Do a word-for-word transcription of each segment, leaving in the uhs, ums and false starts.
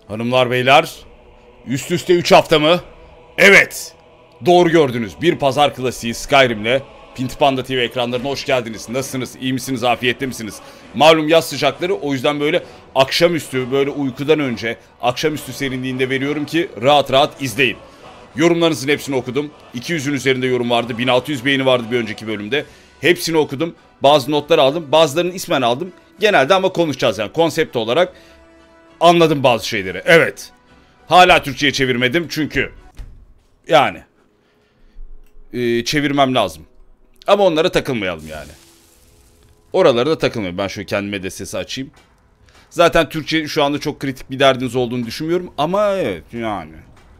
Hanımlar beyler, üst üste üç hafta mı? Evet, doğru gördünüz. Bir pazar klasiği Skyrim'le Pinti Panda T V ekranlarına hoş geldiniz. Nasılsınız? İyi misiniz? Afiyette misiniz? Malum yaz sıcakları, o yüzden böyle akşamüstü, böyle uykudan önce akşamüstü serinliğinde veriyorum ki rahat rahat izleyin. Yorumlarınızın hepsini okudum. iki yüzün üzerinde yorum vardı. bin altı yüz beğeni vardı bir önceki bölümde. Hepsini okudum. Bazı notlar aldım. Bazılarının ismen aldım. Genelde ama konuşacağız yani konsept olarak. Anladım bazı şeyleri. Evet. Hala Türkçe'ye çevirmedim çünkü yani e, çevirmem lazım. Ama onlara takılmayalım yani. Oralara da takılmayalım. Ben şöyle kendime de sesi açayım. Zaten Türkçe şu anda çok kritik bir derdiniz olduğunu düşünmüyorum. Ama evet yani.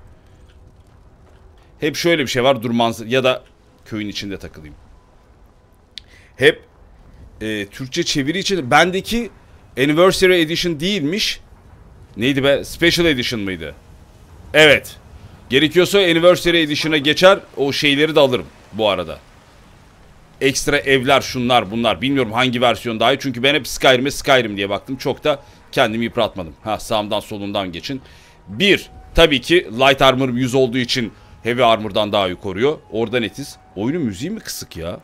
Hep şöyle bir şey var. Durmanız ya da köyün içinde takılayım. Hep e, Türkçe çeviri için bendeki Anniversary Edition değilmiş. Neydi be? Special Edition mıydı? Evet. Gerekiyorsa Anniversary Edition'a geçer. O şeyleri de alırım bu arada. Ekstra evler, şunlar bunlar. Bilmiyorum hangi versiyon daha iyi. Çünkü ben hep Skyrim'e Skyrim diye baktım. Çok da kendimi yıpratmadım. Ha, sağımdan solundan geçin. Bir, tabii ki Light Armor yüz olduğu için Heavy Armor'dan daha iyi koruyor. Orada netiz. Oyunun müziği mi kısık ya?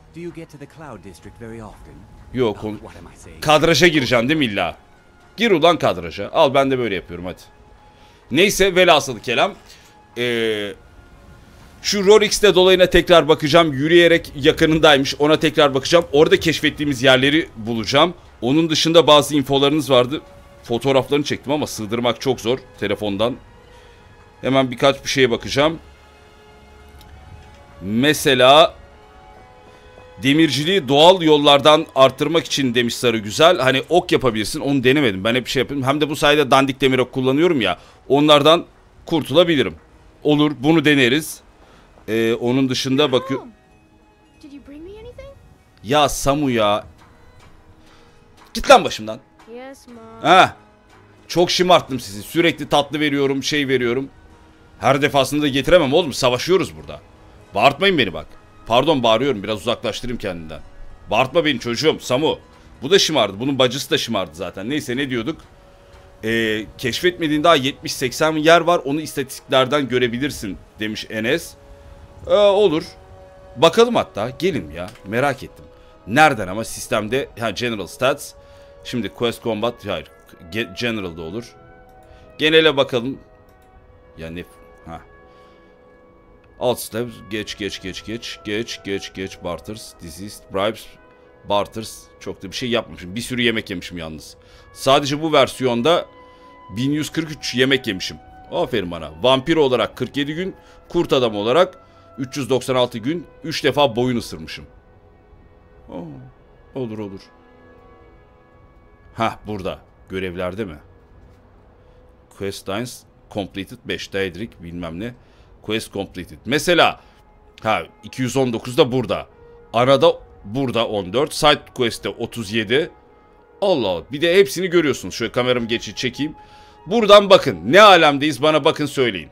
Yok. Kadraja gireceksin değil mi illa? Gir ulan kadraja. Al, ben de böyle yapıyorum hadi. Neyse, velhasılı kelam. Ee, şu Rorik'te dolayına tekrar bakacağım. Yürüyerek yakınındaymış. Ona tekrar bakacağım. Orada keşfettiğimiz yerleri bulacağım. Onun dışında bazı infolarınız vardı. Fotoğraflarını çektim ama sığdırmak çok zor telefondan. Hemen birkaç bir şeye bakacağım. Mesela demirciliği doğal yollardan arttırmak için demiş Sarı Güzel. Hani ok yapabilirsin. Onu denemedim. Ben hep şey yapıyorum. Hem de bu sayede dandik demir ok kullanıyorum ya. Onlardan kurtulabilirim. Olur. Bunu deneriz. Ee, onun dışında bakıyorum. Ya Samu ya. Git lan başımdan. Ha. Çok şımarttım sizi. Sürekli tatlı veriyorum, şey veriyorum. Her defasında da getiremem oğlum. Savaşıyoruz burada. Bağırtmayın beni bak. Pardon, bağırıyorum. Biraz uzaklaştırayım kendinden. Bağırtma beni çocuğum. Samu. Bu da şımardı. Bunun bacısı da şımardı zaten. Neyse, ne diyorduk? Ee, keşfetmediğin daha yetmiş seksen yer var. Onu istatistiklerden görebilirsin demiş Enes. Ee, olur. Bakalım hatta. Gelin ya. Merak ettim. Nereden ama sistemde? Ha, General Stats. Şimdi Quest Combat. Hayır. General'da olur. Genele bakalım. Yani ha. Alt step, geç geç geç geç geç geç geç barters, disease, bribes, barters. Çok da bir şey yapmamışım. Bir sürü yemek yemişim yalnız. Sadece bu versiyonda bin yüz kırk üç yemek yemişim. Aferin bana. Vampir olarak kırk yedi gün, kurt adam olarak üç yüz doksan altı gün, üç defa boyun ısırmışım. Oo, olur olur. Hah, burada. Görevlerde mi? Quest lines completed beş. Daedric bilmem ne. Quest completed. Mesela ha, iki yüz on dokuz da burada. Arada burada on dört. Side quest'te otuz yedi. Allah Allah. Bir de hepsini görüyorsunuz. Şöyle kameramı geçip çekeyim. Buradan bakın. Ne alemdeyiz, bana bakın söyleyin.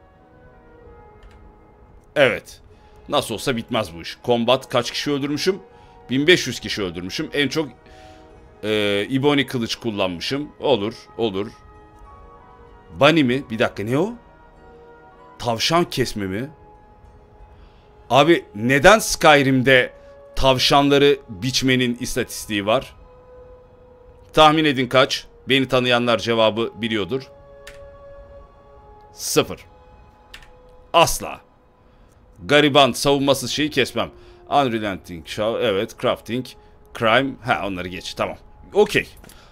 Evet. Nasıl olsa bitmez bu iş. Combat kaç kişi öldürmüşüm? bin beş yüz kişi öldürmüşüm. En çok e, İboni kılıç kullanmışım. Olur. Olur. Bunny mi? Bir dakika, ne o? Tavşan kesme mi? Abi neden Skyrim'de tavşanları biçmenin istatistiği var? Tahmin edin kaç? Beni tanıyanlar cevabı biliyordur. Sıfır. Asla. Gariban, savunmasız şeyi kesmem. Unrelenting, evet, crafting, crime. Ha, onları geç, tamam. Okey.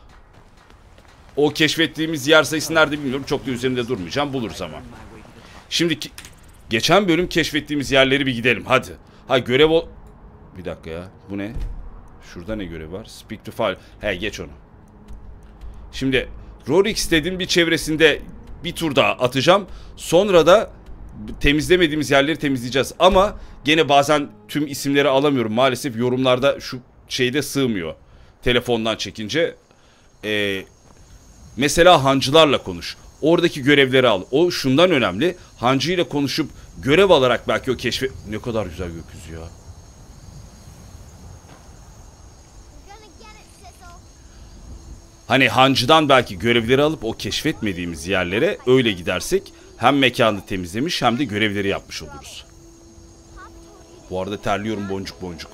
O keşfettiğimiz yer sayısı nerede bilmiyorum. Çok da üzerinde durmayacağım. Buluruz ama. Şimdi ki, geçen bölüm keşfettiğimiz yerleri bir gidelim hadi. Ha, görev o... Bir dakika ya, bu ne? Şurada ne görev var? Speak to file. He, geç onu. Şimdi Rorik's dediğim bir çevresinde bir tur daha atacağım. Sonra da temizlemediğimiz yerleri temizleyeceğiz. Ama gene bazen tüm isimleri alamıyorum. Maalesef yorumlarda şu şeyde sığmıyor. Telefondan çekince. Ee, mesela hancılarla konuş. Oradaki görevleri al. O şundan önemli. Hancı ile konuşup görev alarak belki o keşfe... Ne kadar güzel gökyüzü ya. Hani hancıdan belki görevleri alıp o keşfetmediğimiz yerlere öyle gidersek hem mekanı temizlemiş hem de görevleri yapmış oluruz. Bu arada terliyorum boncuk boncuk.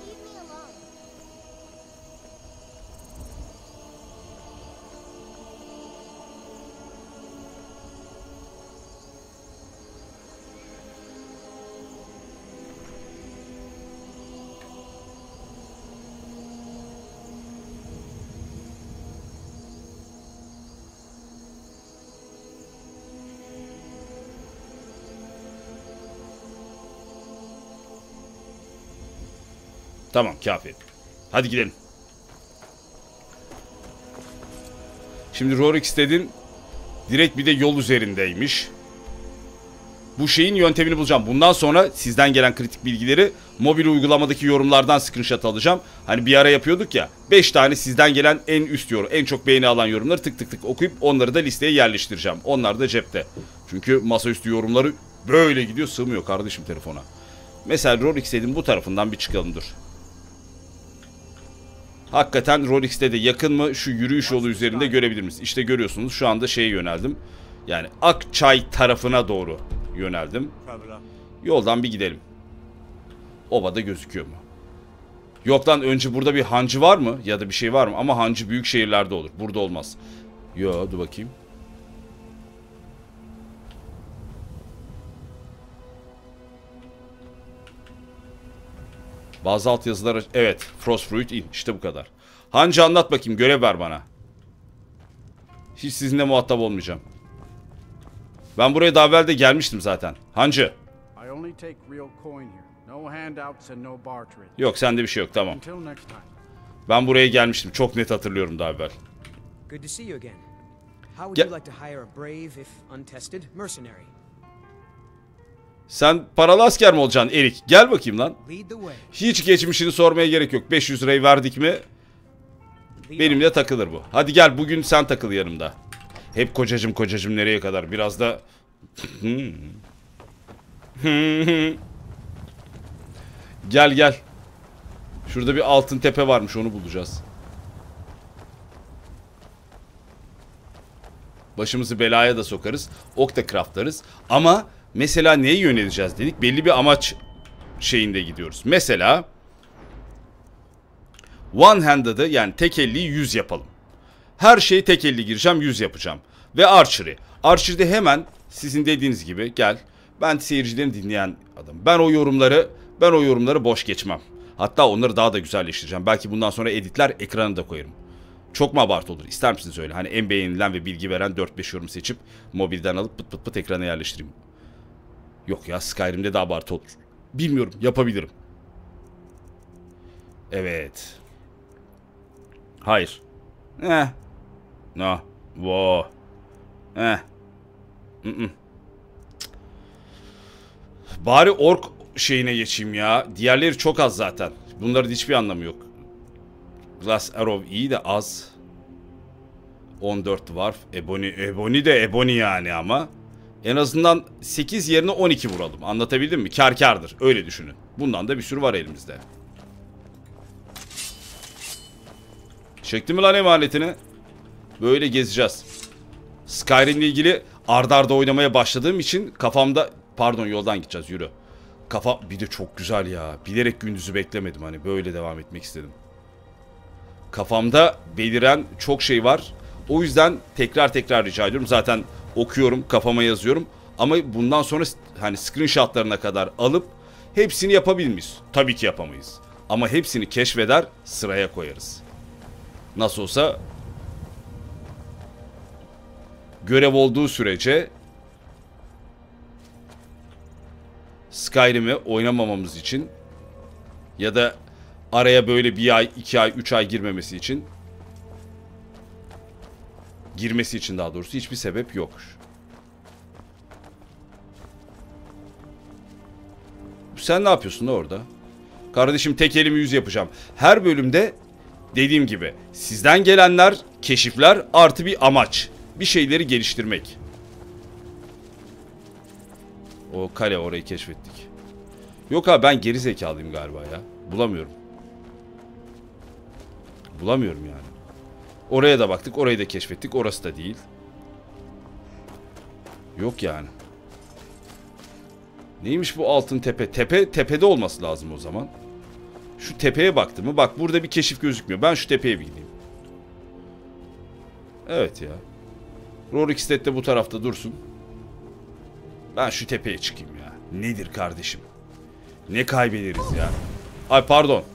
Tamam, kafi. Hadi gidelim. Şimdi Rorikstead'in direkt bir de yol üzerindeymiş. Bu şeyin yöntemini bulacağım. Bundan sonra sizden gelen kritik bilgileri mobil uygulamadaki yorumlardan screenshot alacağım. Hani bir ara yapıyorduk ya. beş tane sizden gelen en üst yorum, en çok beğeni alan yorumları tık tık tık okuyup onları da listeye yerleştireceğim. Onlar da cepte. Çünkü masaüstü yorumları böyle gidiyor, sığmıyor kardeşim telefona. Mesela Rorikstead'in bu tarafından bir çıkalım, dur. Hakikaten Rorikstead'e yakın mı, şu yürüyüş yolu üzerinde görebilir miyiz? İşte görüyorsunuz, şu anda şeye yöneldim. Yani Akçay tarafına doğru yöneldim. Yoldan bir gidelim. Ovada gözüküyor mu? Yok lan, önce burada bir hancı var mı? Ya da bir şey var mı? Ama hancı büyük şehirlerde olur. Burada olmaz. Yo, dur bakayım. Bazı altyazılar... Evet. Frostfruit in. İşte bu kadar. Hancı anlat bakayım. Görev ver bana. Hiç sizinle muhatap olmayacağım. Ben buraya daha evvel de gelmiştim zaten. Hancı. Yok, sende bir şey yok. Tamam. Ben buraya gelmiştim. Çok net hatırlıyorum daha evvel. Sen paralı asker mi olacaksın Erik? Gel bakayım lan. Hiç geçmişini sormaya gerek yok. beş yüz lirayı verdik mi benimle takılır bu. Hadi gel, bugün sen takıl yanımda. Hep kocacım kocacım nereye kadar? Biraz da... Gel gel. Şurada bir altın tepe varmış, onu bulacağız. Başımızı belaya da sokarız. Ok da craftlarız. Ama mesela neye yöneleceğiz dedik? Belli bir amaç şeyinde gidiyoruz. Mesela one-handed'ı, yani tek elliyi yüz yapalım. Her şeyi tek elli gireceğim, yüz yapacağım. Ve archery. Archery'de hemen sizin dediğiniz gibi gel. Ben seyircilerin dinleyen adam. Ben o yorumları, ben o yorumları boş geçmem. Hatta onları daha da güzelleştireceğim. Belki bundan sonra editler ekranı da koyarım. Çok mu abartı olur? İster misiniz öyle? Hani en beğenilen ve bilgi veren dört beş yorum seçip mobilden alıp pıt pıt pıt ekrana yerleştireyim. Yok ya, Skyrim'de de abartı olur. Bilmiyorum, yapabilirim. Evet. Hayır. Eh. No. Wo. Eh. Mm -mm. Bari ork şeyine geçeyim ya. Diğerleri çok az zaten. Bunların hiçbir anlamı yok. Glass Arrow iyi de az. on dört Dwarf. Ebony. Ebony de Ebony yani ama. En azından sekiz yerine on iki vuralım. Anlatabildim mi? Kar kardır. Öyle düşünün. Bundan da bir sürü var elimizde. Çekti mi lan emanetini? Böyle gezeceğiz. Skyrim'le ilgili arda arda oynamaya başladığım için kafamda... Pardon, yoldan gideceğiz, yürü. Kafa bir de çok güzel ya. Bilerek gündüzü beklemedim, hani böyle devam etmek istedim. Kafamda beliren çok şey var. O yüzden tekrar tekrar rica ediyorum. Zaten okuyorum, kafama yazıyorum. Ama bundan sonra hani screenshotlarına kadar alıp hepsini yapabilir miyiz? Tabii ki yapamayız. Ama hepsini keşfeder, sıraya koyarız. Nasıl olsa görev olduğu sürece Skyrim'i oynamamamız için ya da araya böyle bir ay, iki ay, üç ay girmemesi için, girmesi için daha doğrusu hiçbir sebep yok. Sen ne yapıyorsun da orada? Kardeşim, tek elimi yüz yapacağım. Her bölümde dediğim gibi sizden gelenler, keşifler artı bir amaç. Bir şeyleri geliştirmek. O kale, orayı keşfettik. Yok abi, ben geri zekalıyım galiba ya. Bulamıyorum. Bulamıyorum yani. Oraya da baktık. Orayı da keşfettik. Orası da değil. Yok yani. Neymiş bu altın tepe? Tepe tepede olması lazım o zaman. Şu tepeye baktım mı? Bak burada bir keşif gözükmüyor. Ben şu tepeye bir gideyim. Evet ya. Rorikstead de bu tarafta dursun. Ben şu tepeye çıkayım ya. Nedir kardeşim? Ne kaybederiz ya? Ay pardon.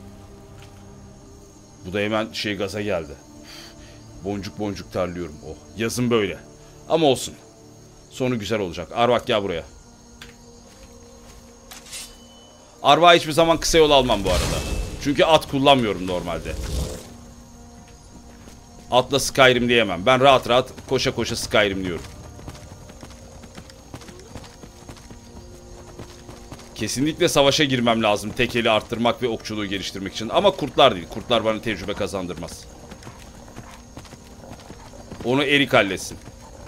Bu da hemen şey gaza geldi. Boncuk boncuk terliyorum. Oh. Yazın böyle. Ama olsun. Sonu güzel olacak. Arvak gel buraya. Arvak'a hiçbir zaman kısa yol almam bu arada. Çünkü at kullanmıyorum normalde. Atla Skyrim diyemem. Ben rahat rahat koşa koşa Skyrim diyorum. Kesinlikle savaşa girmem lazım. Tekeli arttırmak ve okçuluğu geliştirmek için. Ama kurtlar değil. Kurtlar bana tecrübe kazandırmaz. Onu Erik halletsin.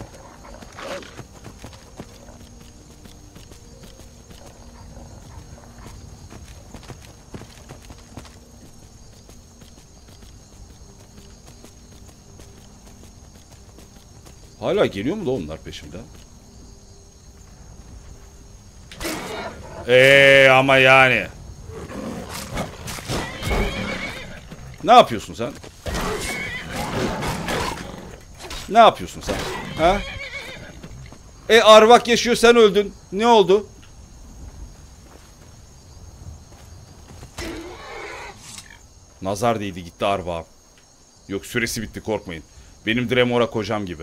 Hala geliyor mu da onlar peşimden? Eee ama yani. Ne yapıyorsun sen? Ne yapıyorsun sen? Ha? E Arvak yaşıyor, sen öldün. Ne oldu? Nazar değdi gitti Arvak'a. Yok süresi bitti, korkmayın. Benim Dremora kocam gibi.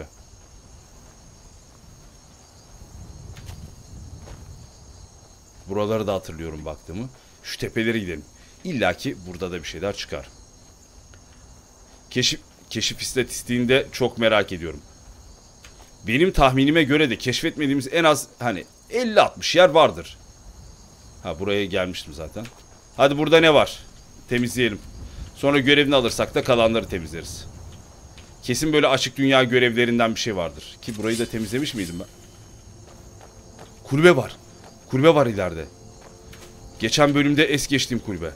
Buraları da hatırlıyorum baktığımı. Şu tepelere gidelim. İlla ki burada da bir şeyler çıkar. Keşif, keşif istatistiğinde çok merak ediyorum. Benim tahminime göre de keşfetmediğimiz en az hani elli altmış yer vardır. Ha buraya gelmiştim zaten. Hadi burada ne var? Temizleyelim. Sonra görevini alırsak da kalanları temizleriz. Kesin böyle açık dünya görevlerinden bir şey vardır. Ki burayı da temizlemiş miydim ben? Kulübe var. Kulübe var ileride. Geçen bölümde es geçtiğim kulübe.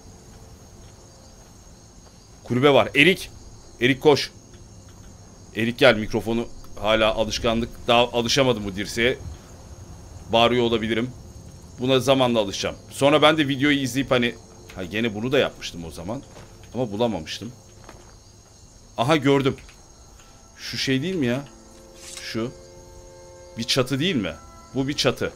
Kulübe var. Erik. Erik koş. Erik gel, mikrofonu hala alışkanlık. Daha alışamadım bu dirseğe. Bağırıyor olabilirim. Buna zamanla alışacağım. Sonra ben de videoyu izleyip hani... Ha gene bunu da yapmıştım o zaman. Ama bulamamıştım. Aha gördüm. Şu şey değil mi ya? Şu. Bir çatı değil mi? Bu bir çatı.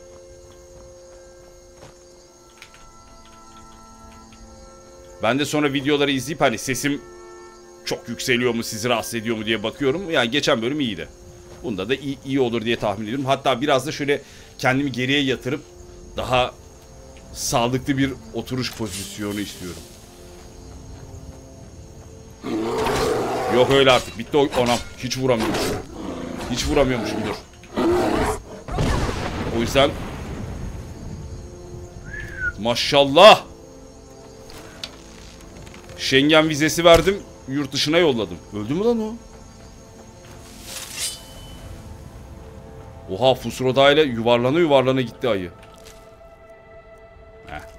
Ben de sonra videoları izleyip hani sesim çok yükseliyor mu, sizi rahatsız ediyor mu diye bakıyorum. Yani geçen bölüm iyiydi. Bunda da iyi, iyi olur diye tahmin ediyorum. Hatta biraz da şöyle kendimi geriye yatırıp daha sağlıklı bir oturuş pozisyonu istiyorum. Yok öyle artık. Bitti o. Anam. Hiç vuramıyormuşum. Hiç vuramıyormuşum. Dur. O yüzden maşallah. Schengen vizesi verdim. Yurt dışına yolladım. Öldü mü lan o? Oha, Fusroda ile yuvarlana yuvarlana gitti ayı. Heh.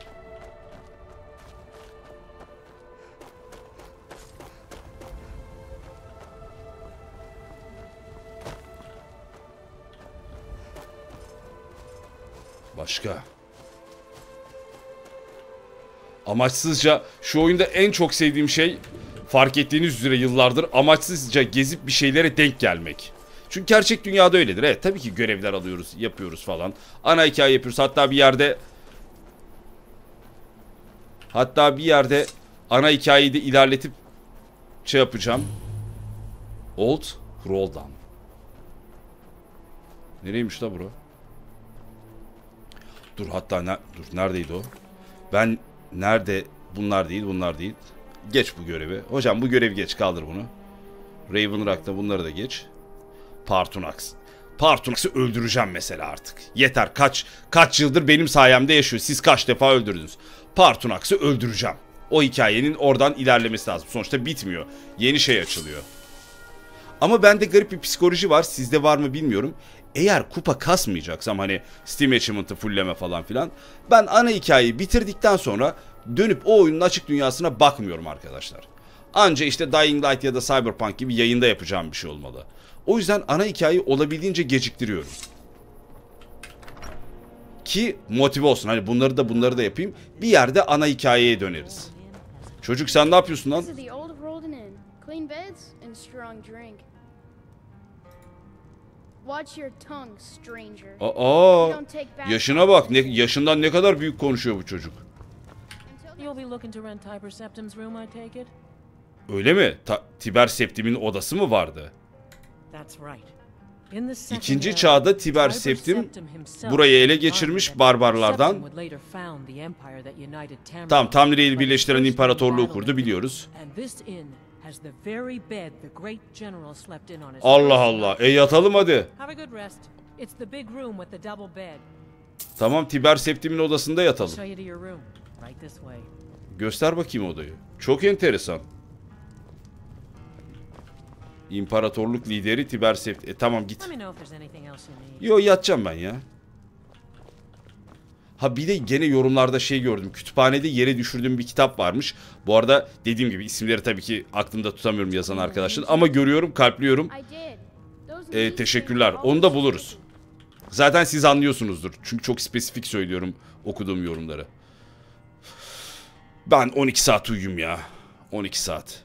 Başka. Amaçsızca şu oyunda en çok sevdiğim şey, fark ettiğiniz üzere yıllardır, amaçsızca gezip bir şeylere denk gelmek. Çünkü gerçek dünyada öyledir. Evet tabii ki görevler alıyoruz, yapıyoruz falan. Ana hikaye yapıyoruz. Hatta bir yerde Hatta bir yerde ana hikayeyi de ilerletip şey yapacağım. Old Roldan. Nereymiş la bura? Dur hatta ne, dur neredeydi o? Ben nerede? Bunlar değil, bunlar değil. Geç bu görevi. Hocam bu görevi geç, kaldır bunu. Raven Rock'ta bunları da geç. Partunax. Partunax'ı öldüreceğim mesela artık. Yeter, kaç kaç yıldır benim sayemde yaşıyor. Siz kaç defa öldürdünüz. Partunax'ı öldüreceğim. O hikayenin oradan ilerlemesi lazım. Sonuçta bitmiyor. Yeni şey açılıyor. Ama bende garip bir psikoloji var. Sizde var mı bilmiyorum. Eğer kupa kasmayacaksam, hani Steam Achievement'ı fullleme falan filan, ben ana hikayeyi bitirdikten sonra dönüp o oyunun açık dünyasına bakmıyorum arkadaşlar. Anca işte Dying Light ya da Cyberpunk gibi yayında yapacağım bir şey olmalı. O yüzden ana hikayeyi olabildiğince geciktiriyorum. Ki motive olsun. Hani bunları da bunları da yapayım. Bir yerde ana hikayeye döneriz. Çocuk sen ne yapıyorsun lan? Aa, yaşına bak. Ne, yaşından ne kadar büyük konuşuyor bu çocuk. Öyle mi? Ta, Tiber Septim'in odası mı vardı? İkinci çağda Tiber Septim burayı ele geçirmiş barbarlardan. Tamam, Tamriel'i birleştiren imparatorluğu kurdu biliyoruz. Allah Allah. E yatalım hadi. Tamam, Tiber Septim'in odasında yatalım. Göster bakayım odayı. Çok enteresan. İmparatorluk lideri Tiber Septim. E tamam git. Yo, yatacağım ben ya. Ha bir de gene yorumlarda şey gördüm. Kütüphanede yere düşürdüğüm bir kitap varmış. Bu arada dediğim gibi isimleri tabii ki aklımda tutamıyorum yazan arkadaşlar. Ama görüyorum, kalpliyorum. E, teşekkürler. Onu da buluruz. Zaten siz anlıyorsunuzdur. Çünkü çok spesifik söylüyorum okuduğum yorumları. Ben on iki saat uyuyayım ya. on iki saat.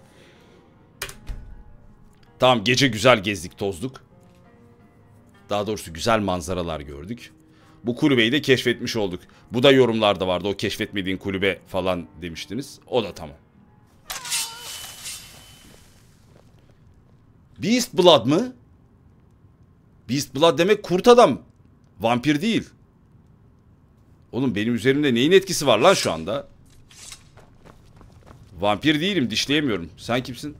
Tamam, gece güzel gezdik, tozduk. Daha doğrusu güzel manzaralar gördük. Bu kulübeyi de keşfetmiş olduk. Bu da yorumlarda vardı. O keşfetmediğin kulübe falan demiştiniz. O da tamam. Beast Blood mı? Beast Blood demek kurt adam. Vampir değil. Oğlum benim üzerimde neyin etkisi var lan şu anda? Vampir değilim, dişleyemiyorum. Sen kimsin?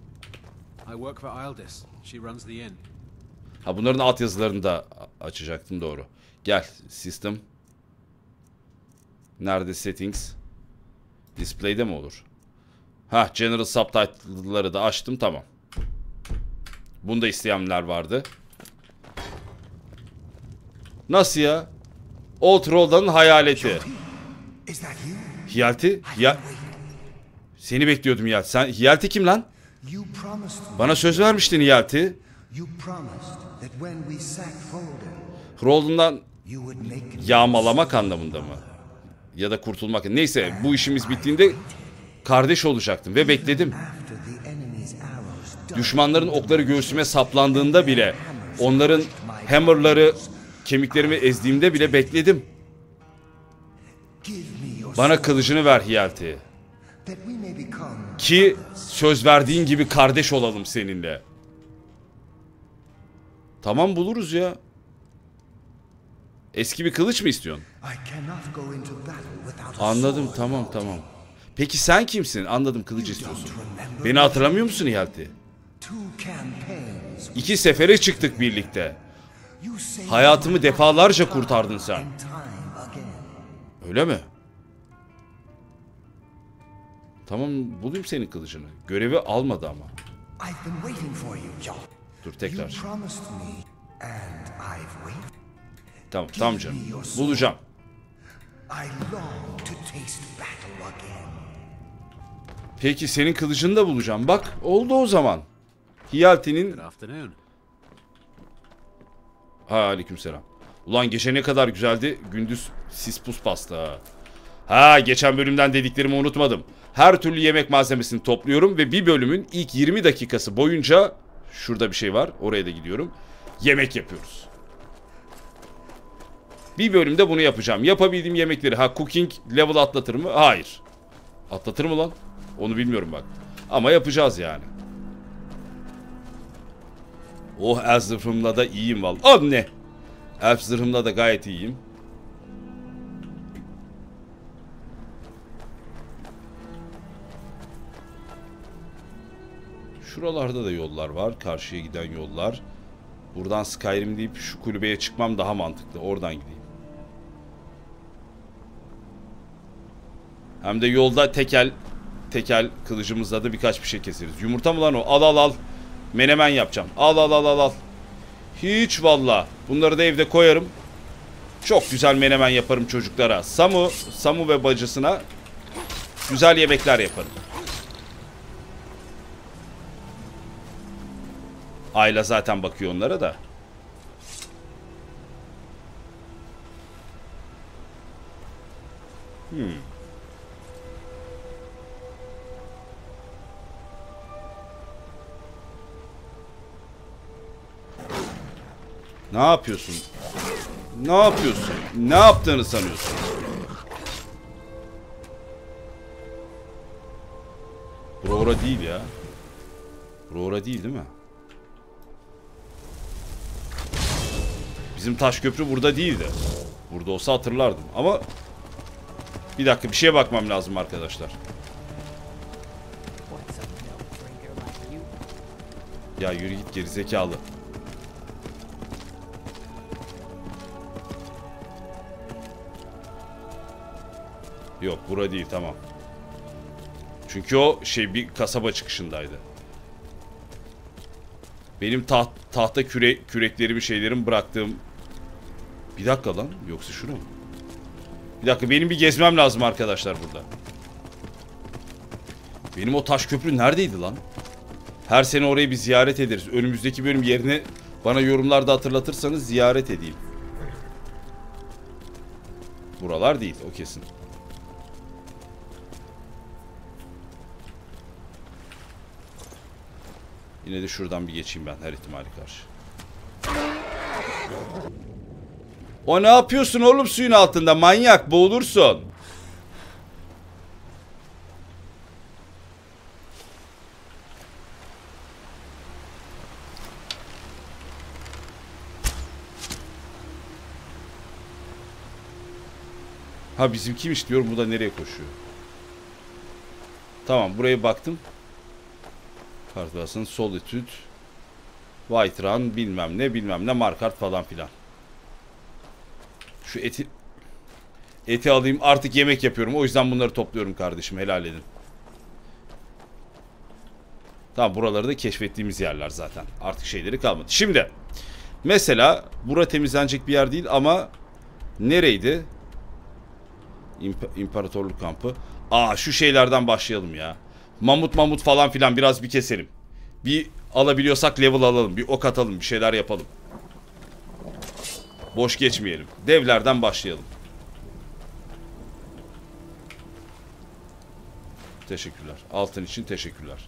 Ha, bunların alt yazılarını da açacaktım, doğru. Gel, system. Nerede settings? Display'de mi olur? Ha, general subtitle'ları da açtım, tamam. Bunda isteyenler vardı. Nasıl ya? Old Rolda'nın hayaleti. Hiyalti? Ya... Seni bekliyordum Hiyalti. Sen Hiyalti kim lan? Bana söz vermiştin Hiyalti. Roldan'dan yağmalamak anlamında mı? Ya da kurtulmak. Neyse, bu işimiz bittiğinde kardeş olacaktım ve bekledim. Düşmanların okları göğsüme saplandığında bile, onların hammerları kemiklerimi ezdiğimde bile bekledim. Bana kılıcını ver Hiyalti. Ki söz verdiğin gibi kardeş olalım seninle. Tamam, buluruz ya. Eski bir kılıç mı istiyorsun? Anladım, tamam tamam. Peki sen kimsin? Anladım, kılıç istiyorsun. Beni hatırlamıyor musun Hiyalti? İki sefere çıktık birlikte. Hayatımı defalarca kurtardın sen. Öyle mi? Tamam, bulayım senin kılıcını. Görevi almadı ama. Dur tekrar. Tamam, tamam canım. Bulacağım. Peki senin kılıcını da bulacağım. Bak, oldu o zaman. Hiyalti'nin... Ha, aleykümselam. Ulan gece ne kadar güzeldi. Gündüz sis pus bastı ha. Ha, geçen bölümden dediklerimi unutmadım. Her türlü yemek malzemesini topluyorum ve bir bölümün ilk yirmi dakikası boyunca, şurada bir şey var, oraya da gidiyorum, yemek yapıyoruz. Bir bölümde bunu yapacağım. Yapabildiğim yemekleri, ha cooking level atlatır mı? Hayır. Atlatır mı lan? Onu bilmiyorum bak. Ama yapacağız yani. Oh, elf zırhımla da iyiyim vallahi. Anne! Elf zırhımla da gayet iyiyim. Şuralarda da yollar var. Karşıya giden yollar. Buradan Skyrim deyip şu kulübeye çıkmam daha mantıklı. Oradan gideyim. Hem de yolda tekel tekel kılıcımızla da birkaç bir şey keseriz. Yumurta mı lan o? Al al al. Menemen yapacağım. Al al al al al. Hiç valla. Bunları da evde koyarım. Çok güzel menemen yaparım çocuklara. Samu, Samu ve bacısına güzel yemekler yaparım. Ayla zaten bakıyor onlara da. Hmm. Ne yapıyorsun? Ne yapıyorsun? Ne yaptığını sanıyorsun? Bura değil ya. Bura değil değil mi? Bizim taş köprü burada değildi. Burada olsa hatırlardım ama bir dakika bir şeye bakmam lazım arkadaşlar. Ya yürü git gerizekalı. Yok bura değil, tamam. Çünkü o şey bir kasaba çıkışındaydı. Benim taht, tahta küre, küreklerimi şeylerim bıraktığım... Bir dakika lan, yoksa şuraya mı? Bir dakika, benim bir gezmem lazım arkadaşlar burada. Benim o taş köprü neredeydi lan? Her sene orayı bir ziyaret ederiz. Önümüzdeki bölüm yerini bana yorumlarda hatırlatırsanız ziyaret edeyim. Buralar değil, o kesin. Yine de şuradan bir geçeyim ben her ihtimali karşı. O ne yapıyorsun oğlum suyun altında? Manyak, boğulursun. Ha bizimkiymiş diyorum, bu da nereye koşuyor? Tamam, buraya baktım. Kartlasın, Solitude, White Run, bilmem ne bilmem ne, Markart falan filan. Şu eti eti alayım, artık yemek yapıyorum, o yüzden bunları topluyorum kardeşim, helal edin. Tamam, buraları da keşfettiğimiz yerler zaten, artık şeyleri kalmadı. Şimdi mesela bura temizlenecek bir yer değil ama nereydi? İmp İmparatorluk kampı. Aa, şu şeylerden başlayalım ya. Mamut mamut falan filan biraz bir keselim. Bir alabiliyorsak level alalım. Bir ok atalım. Bir şeyler yapalım. Boş geçmeyelim. Devlerden başlayalım. Teşekkürler. Altın için teşekkürler.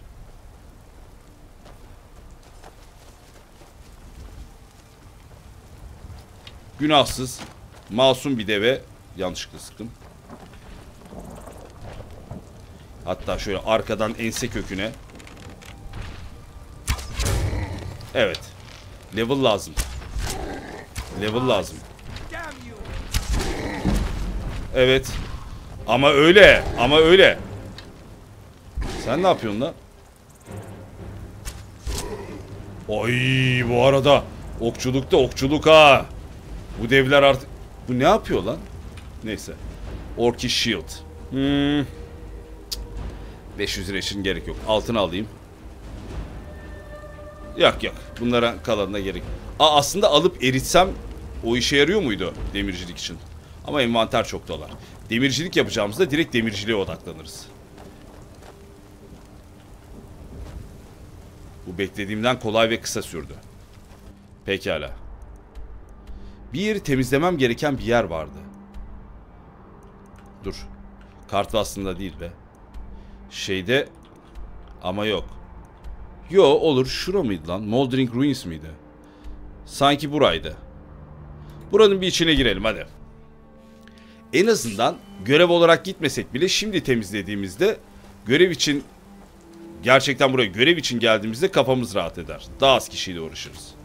Günahsız, masum bir deve yanlışlıkla sıktım. Hatta şöyle arkadan ense köküne. Evet. Level lazım. Level lazım. Evet. Ama öyle. Ama öyle. Sen ne yapıyorsun lan? Oy, bu arada okçulukta okçuluk ha. Bu devler artık... Bu ne yapıyor lan? Neyse. Orkish Shield. Hmm. beş yüz lira için gerek yok. Altını alayım. Yok yok. Bunlara kalanına gerek yok. Aa, aslında alıp eritsem o işe yarıyor muydu demircilik için? Ama envanter çok dolar. Demircilik yapacağımızda direkt demirciliğe odaklanırız. Bu beklediğimden kolay ve kısa sürdü. Pekala. Bir yeri temizlemem gereken bir yer vardı. Dur. Kart aslında değil be. Şeyde ama yok. Yo, olur. Şura mıydı lan? Moldering Ruins miydi? Sanki buraydı. Buranın bir içine girelim hadi. En azından görev olarak gitmesek bile şimdi temizlediğimizde görev için, gerçekten buraya görev için geldiğimizde kafamız rahat eder. Daha az kişiyle uğraşırız.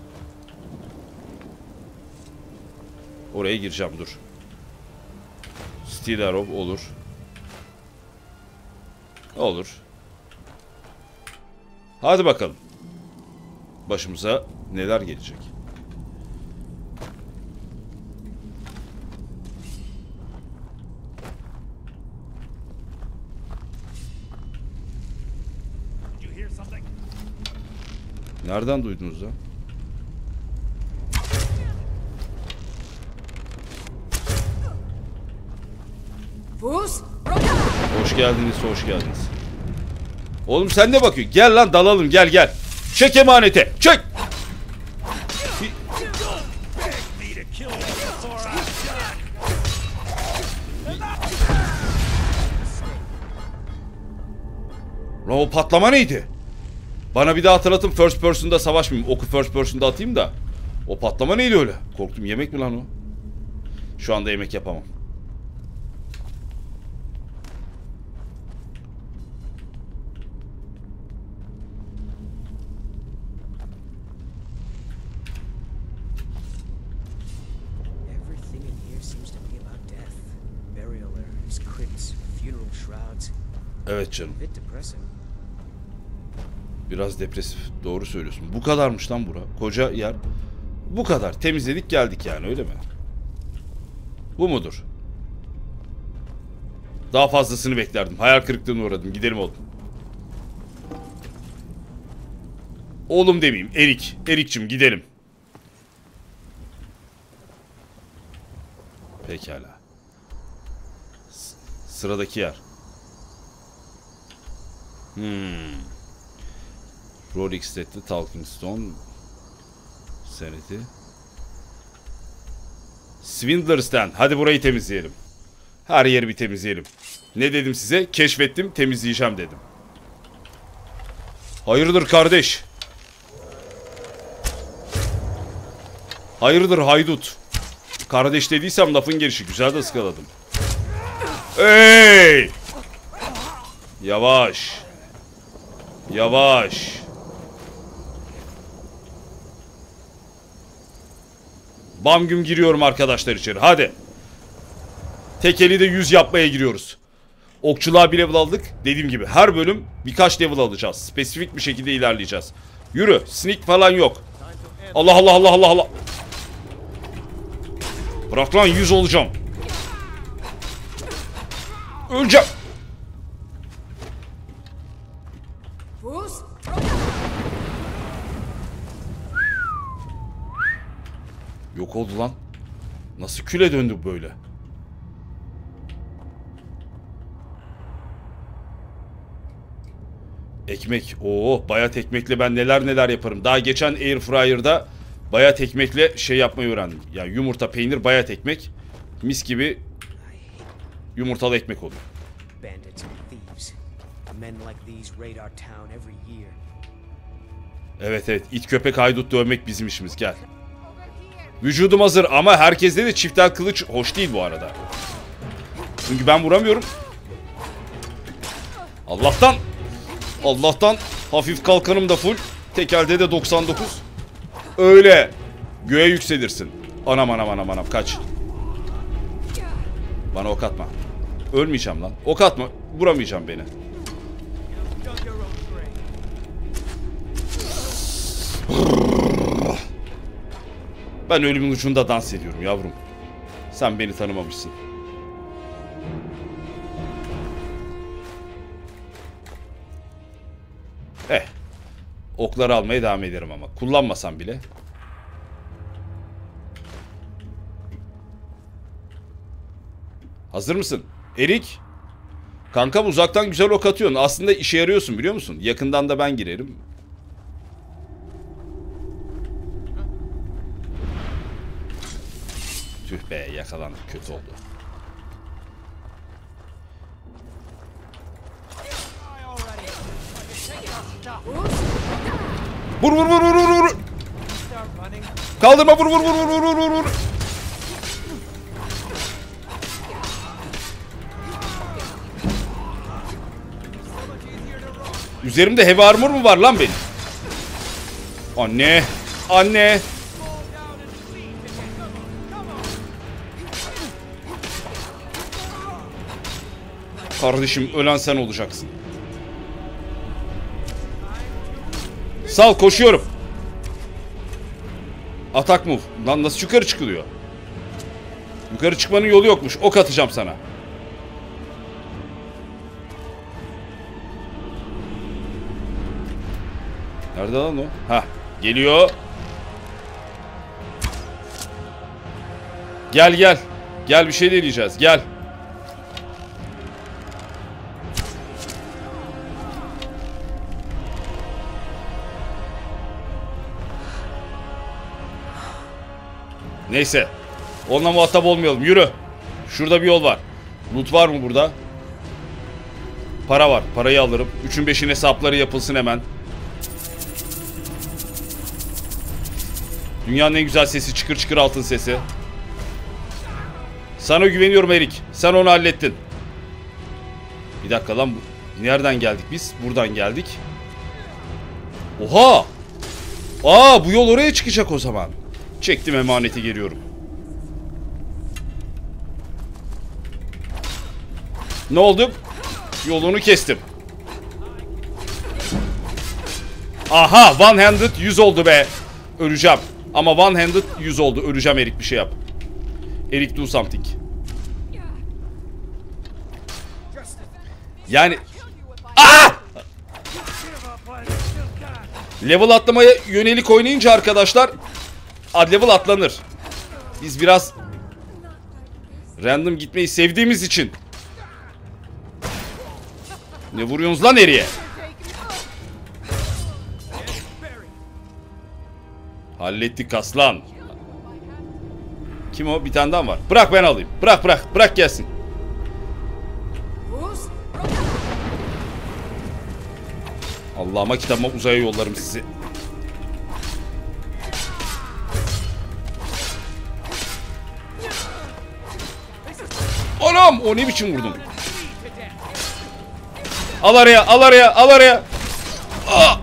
Oraya gireceğim, dur. Steel Arrow olur. Olur. Hadi bakalım. Başımıza neler gelecek? Nereden duydunuz lan? Hoş geldiniz, hoş geldiniz. Oğlum sen ne bakıyorsun? Gel lan, dalalım, gel gel. Çek emanete. Çek. Lan o patlama neydi? Bana bir daha hatırlatın, first person'da savaşmayayım. Oku first person'da atayım da. O patlama neydi öyle? Korktum, yemek mi lan o? Şu anda yemek yapamam. Evet canım. Biraz depresif. Doğru söylüyorsun. Bu kadarmış lan bura. Koca yer. Bu kadar. Temizledik geldik yani, öyle mi? Bu mudur? Daha fazlasını beklerdim. Hayal kırıklığına uğradım. Gidelim oğlum. Oğlum demeyeyim. Erik. Erikçim gidelim. Pekala. S sıradaki yer. Hmm. Rorik Stat'li Talking Stone. Seneti. Swindler's'ten. Hadi burayı temizleyelim. Her yeri bir temizleyelim. Ne dedim size? Keşfettim, temizleyeceğim dedim. Hayırdır kardeş? Hayırdır haydut? Kardeş dediysem lafın gelişi. Güzel de ıskaladım. Hey! Yavaş. Yavaş. Bam güm giriyorum arkadaşlar içeri. Hadi. Tekeli de yüz yapmaya giriyoruz. Okçuluğa bir level aldık. Dediğim gibi her bölüm birkaç level alacağız. Spesifik bir şekilde ilerleyeceğiz. Yürü. Sneak falan yok. Allah Allah Allah Allah Allah. Bırak lan, yüz olacağım. Öleceğim. Yok oldu lan. Nasıl küle döndü böyle? Ekmek. Oo, bayat ekmekle ben neler neler yaparım. Daha geçen Airfryer'da bayat ekmekle şey yapmayı öğrendim. Yani yumurta, peynir, bayat ekmek. Mis gibi yumurtalı ekmek oluyor. Evet evet, it köpek haydut dövmek bizim işimiz, gel. Vücudum hazır ama herkeste de çiftel kılıç hoş değil bu arada. Çünkü ben vuramıyorum. Allah'tan Allah'tan hafif kalkanım da full. Tek elde de doksan dokuz. Öyle göğe yükselirsin. Anam anam anam anam, kaç. Bana ok atma. Ölmeyeceğim lan. Ok atma. Vuramayacağım beni. Ben ölümün ucunda dans ediyorum yavrum. Sen beni tanımamışsın. Eh. Okları almaya devam ederim ama. Kullanmasam bile. Hazır mısın? Erik. Kankam uzaktan güzel ok atıyorsun. Aslında işe yarıyorsun, biliyor musun? Yakından da ben girerim. Tüh be, yakalandık, kötü oldu. Vur vur vur vur vur vur. Kaldırma, vur vur vur vur vur vur vur. Üzerimde heavy armor mu var lan benim? Anne, anne. Kardeşim, ölen sen olacaksın. Sal, koşuyorum. Atak move. Lan nasıl yukarı çıkılıyor? Yukarı çıkmanın yolu yokmuş. Ok atacağım sana. Nerede lan o? Hah, geliyor. Gel gel. Gel, bir şey deneyeceğiz. Gel. Neyse. Onunla muhatap olmayalım. Yürü. Şurada bir yol var. Loot var mı burada? Para var. Parayı alırım. Üçün beşin hesapları yapılsın hemen. Dünyanın en güzel sesi. Çıkır çıkır altın sesi. Sana güveniyorum Erik. Sen onu hallettin. Bir dakika lan. Nereden geldik biz? Buradan geldik. Oha! Aa, bu yol oraya çıkacak o zaman. Çektim emaneti, geliyorum. Ne oldu? Yolunu kestim. Aha, one handed yüz oldu be. Öleceğim. Ama one handed yüz oldu. Öleceğim Erik, bir şey yap. Erik, do something. Yani Aa! Level atlamaya yönelik oynayınca arkadaşlar ad level atlanır. Biz biraz random gitmeyi sevdiğimiz için. Ne vuruyorsunuz lan nereye? Hallettik aslan. Kim o? Bir tane daha var. Bırak ben alayım. Bırak bırak. Bırak gelsin. Allah'ıma kitabıma uzaya yollarım sizi. Anam! O ne biçim vurdum? Al araya, al araya, al araya. Aa!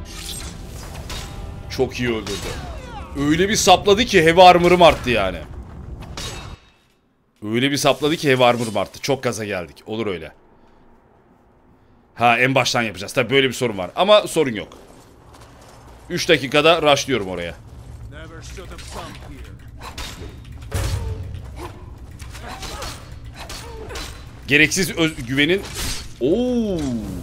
Çok iyi öldürdü. Öyle bir sapladı ki heavy armor'ım arttı yani. Öyle bir sapladı ki heavy armor'ım arttı. Çok gaza geldik. Olur öyle. Ha, en baştan yapacağız. Tabii böyle bir sorun var. Ama sorun yok. üç dakikada rushlıyorum oraya. Gereksiz özgüvenin... Oo.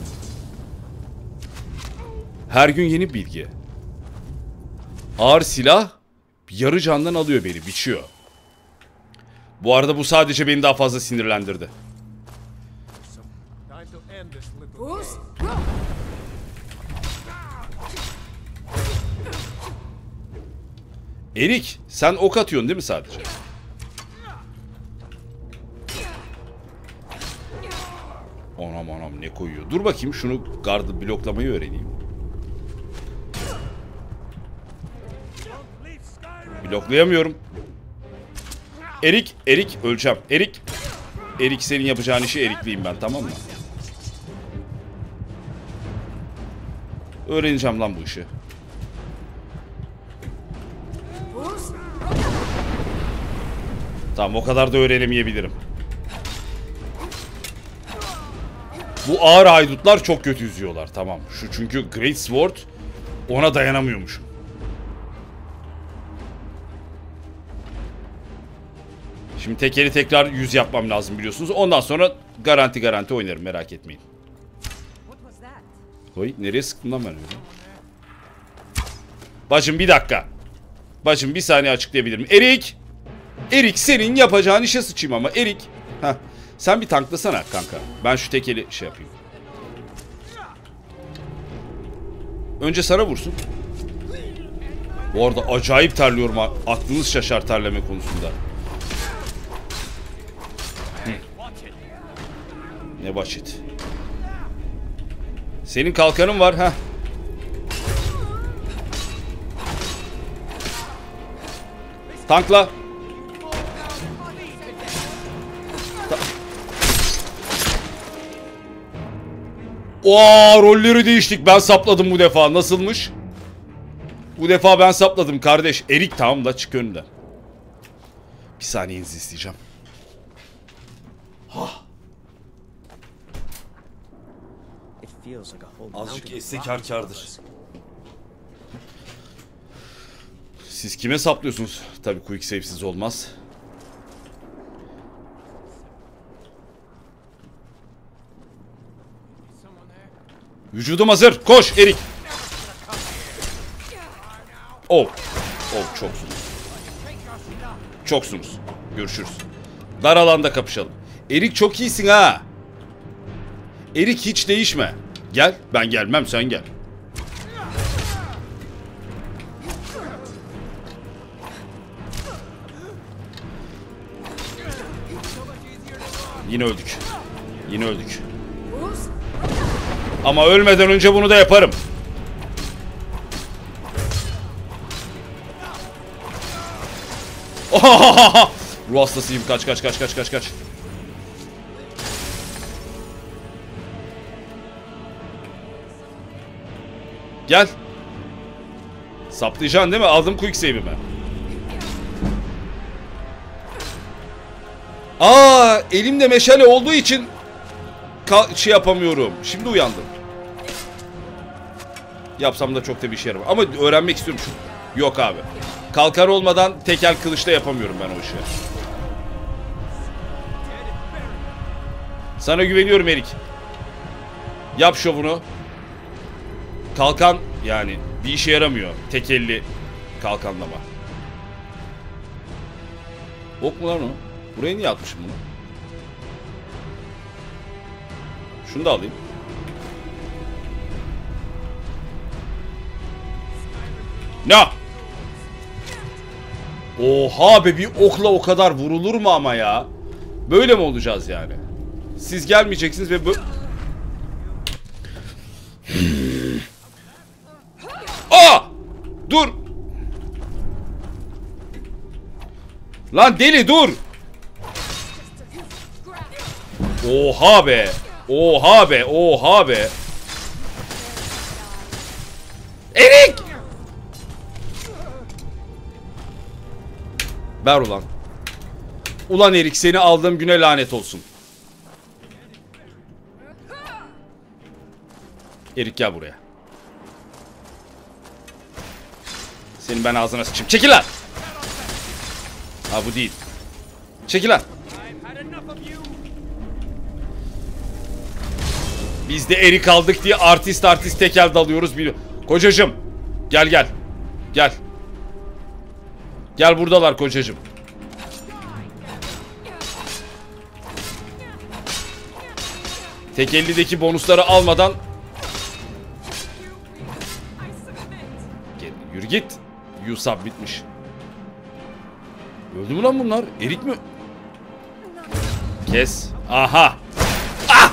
Her gün yeni bilgi. Ağır silah yarı candan alıyor beni. Biçiyor. Bu arada bu sadece beni daha fazla sinirlendirdi. Erik, sen ok atıyorsun değil mi sadece? Anam anam ne koyuyor? Dur bakayım, şunu gardı bloklamayı öğreneyim. Bloklayamıyorum. Erik, Erik öleceğim. Erik. Erik, senin yapacağın işi erikleyeyim ben, tamam mı? Öğreneceğim lan bu işi. Tamam, o kadar da öğrenemeyebilirim. Bu ağır haydutlar çok kötü yüzüyorlar, tamam. Şu çünkü Great Sword, ona dayanamıyormuşum. Şimdi tekeri tekrar yüz yapmam lazım biliyorsunuz. Ondan sonra garanti garanti oynarım, merak etmeyin. Oy, nereye sıktım lan ben öyle? Bacım bir dakika. Bacım bir saniye açıklayabilirim. Erik! Erik, senin yapacağın işe sıçayım ama Erik. Heh. Sen bir tanklasana kanka. Ben şu tekeli şey yapayım. Önce sana vursun. Bu arada acayip terliyorum. Aklınız şaşar terleme konusunda. Hı. Ne basit. Senin kalkanın var ha. Tankla. Ta Oo, rolleri değiştik. Ben sapladım bu defa. Nasılmış? Bu defa ben sapladım kardeş. Erik, tamam da çık önünden. Bir saniyenizi isteyeceğim. Ha. Azıcık esse kar kârdır. Siz kime saplıyorsunuz? Tabii quick save'siz olmaz. Vücudum hazır. Koş Erik. Oh. Oh, çoksunuz. Çoksunuz. Görüşürüz. Dar alanda kapışalım. Erik, çok iyisin ha. Erik, hiç değişme. Gel. Ben gelmem, sen gel. Yine öldük. Yine öldük. Ama ölmeden önce bunu da yaparım. Ohahaha! Ruh hastasıyım. Kaç kaç kaç kaç kaç kaç. Gel. Saplayacaksın değil mi? Aldım quick save'imi. Aa, elimde meşale olduğu için şey yapamıyorum. Şimdi uyandım. Yapsam da çok da bir şey yaramaz. Ama öğrenmek istiyorum şunu. Yok abi. Kalkar olmadan tekel kılıçla yapamıyorum ben o işi. Sana güveniyorum Erik. Yap şovunu. Kalkan yani bir işe yaramıyor. Tekelli kalkanlama. Ok mu lan o? Buraya niye atmışım bunu? Şunu da alayım. Ne? Oha be, bir okla o kadar vurulur mu ama ya? Böyle mi olacağız yani? Siz gelmeyeceksiniz ve böyle... Aa! Dur! Lan deli dur! Oha be! Oha be! Oha be! Erik! Ver ulan. Ulan Erik, seni aldığım güne lanet olsun. Erik gel buraya. Senin ben ağzına sıçayım. Çekil lan! Ha bu değil. Çekil lan! Biz de Erik aldık diye artist artist tekel dalıyoruz. Biliyor. Kocacığım. Gel gel. Gel. Gel buradalar kocacığım. Tek ellideki bonusları almadan. Gel, yürü git. Yusab bitmiş. Öldü mü lan bunlar? Erik mi? Kes. Aha. Ah!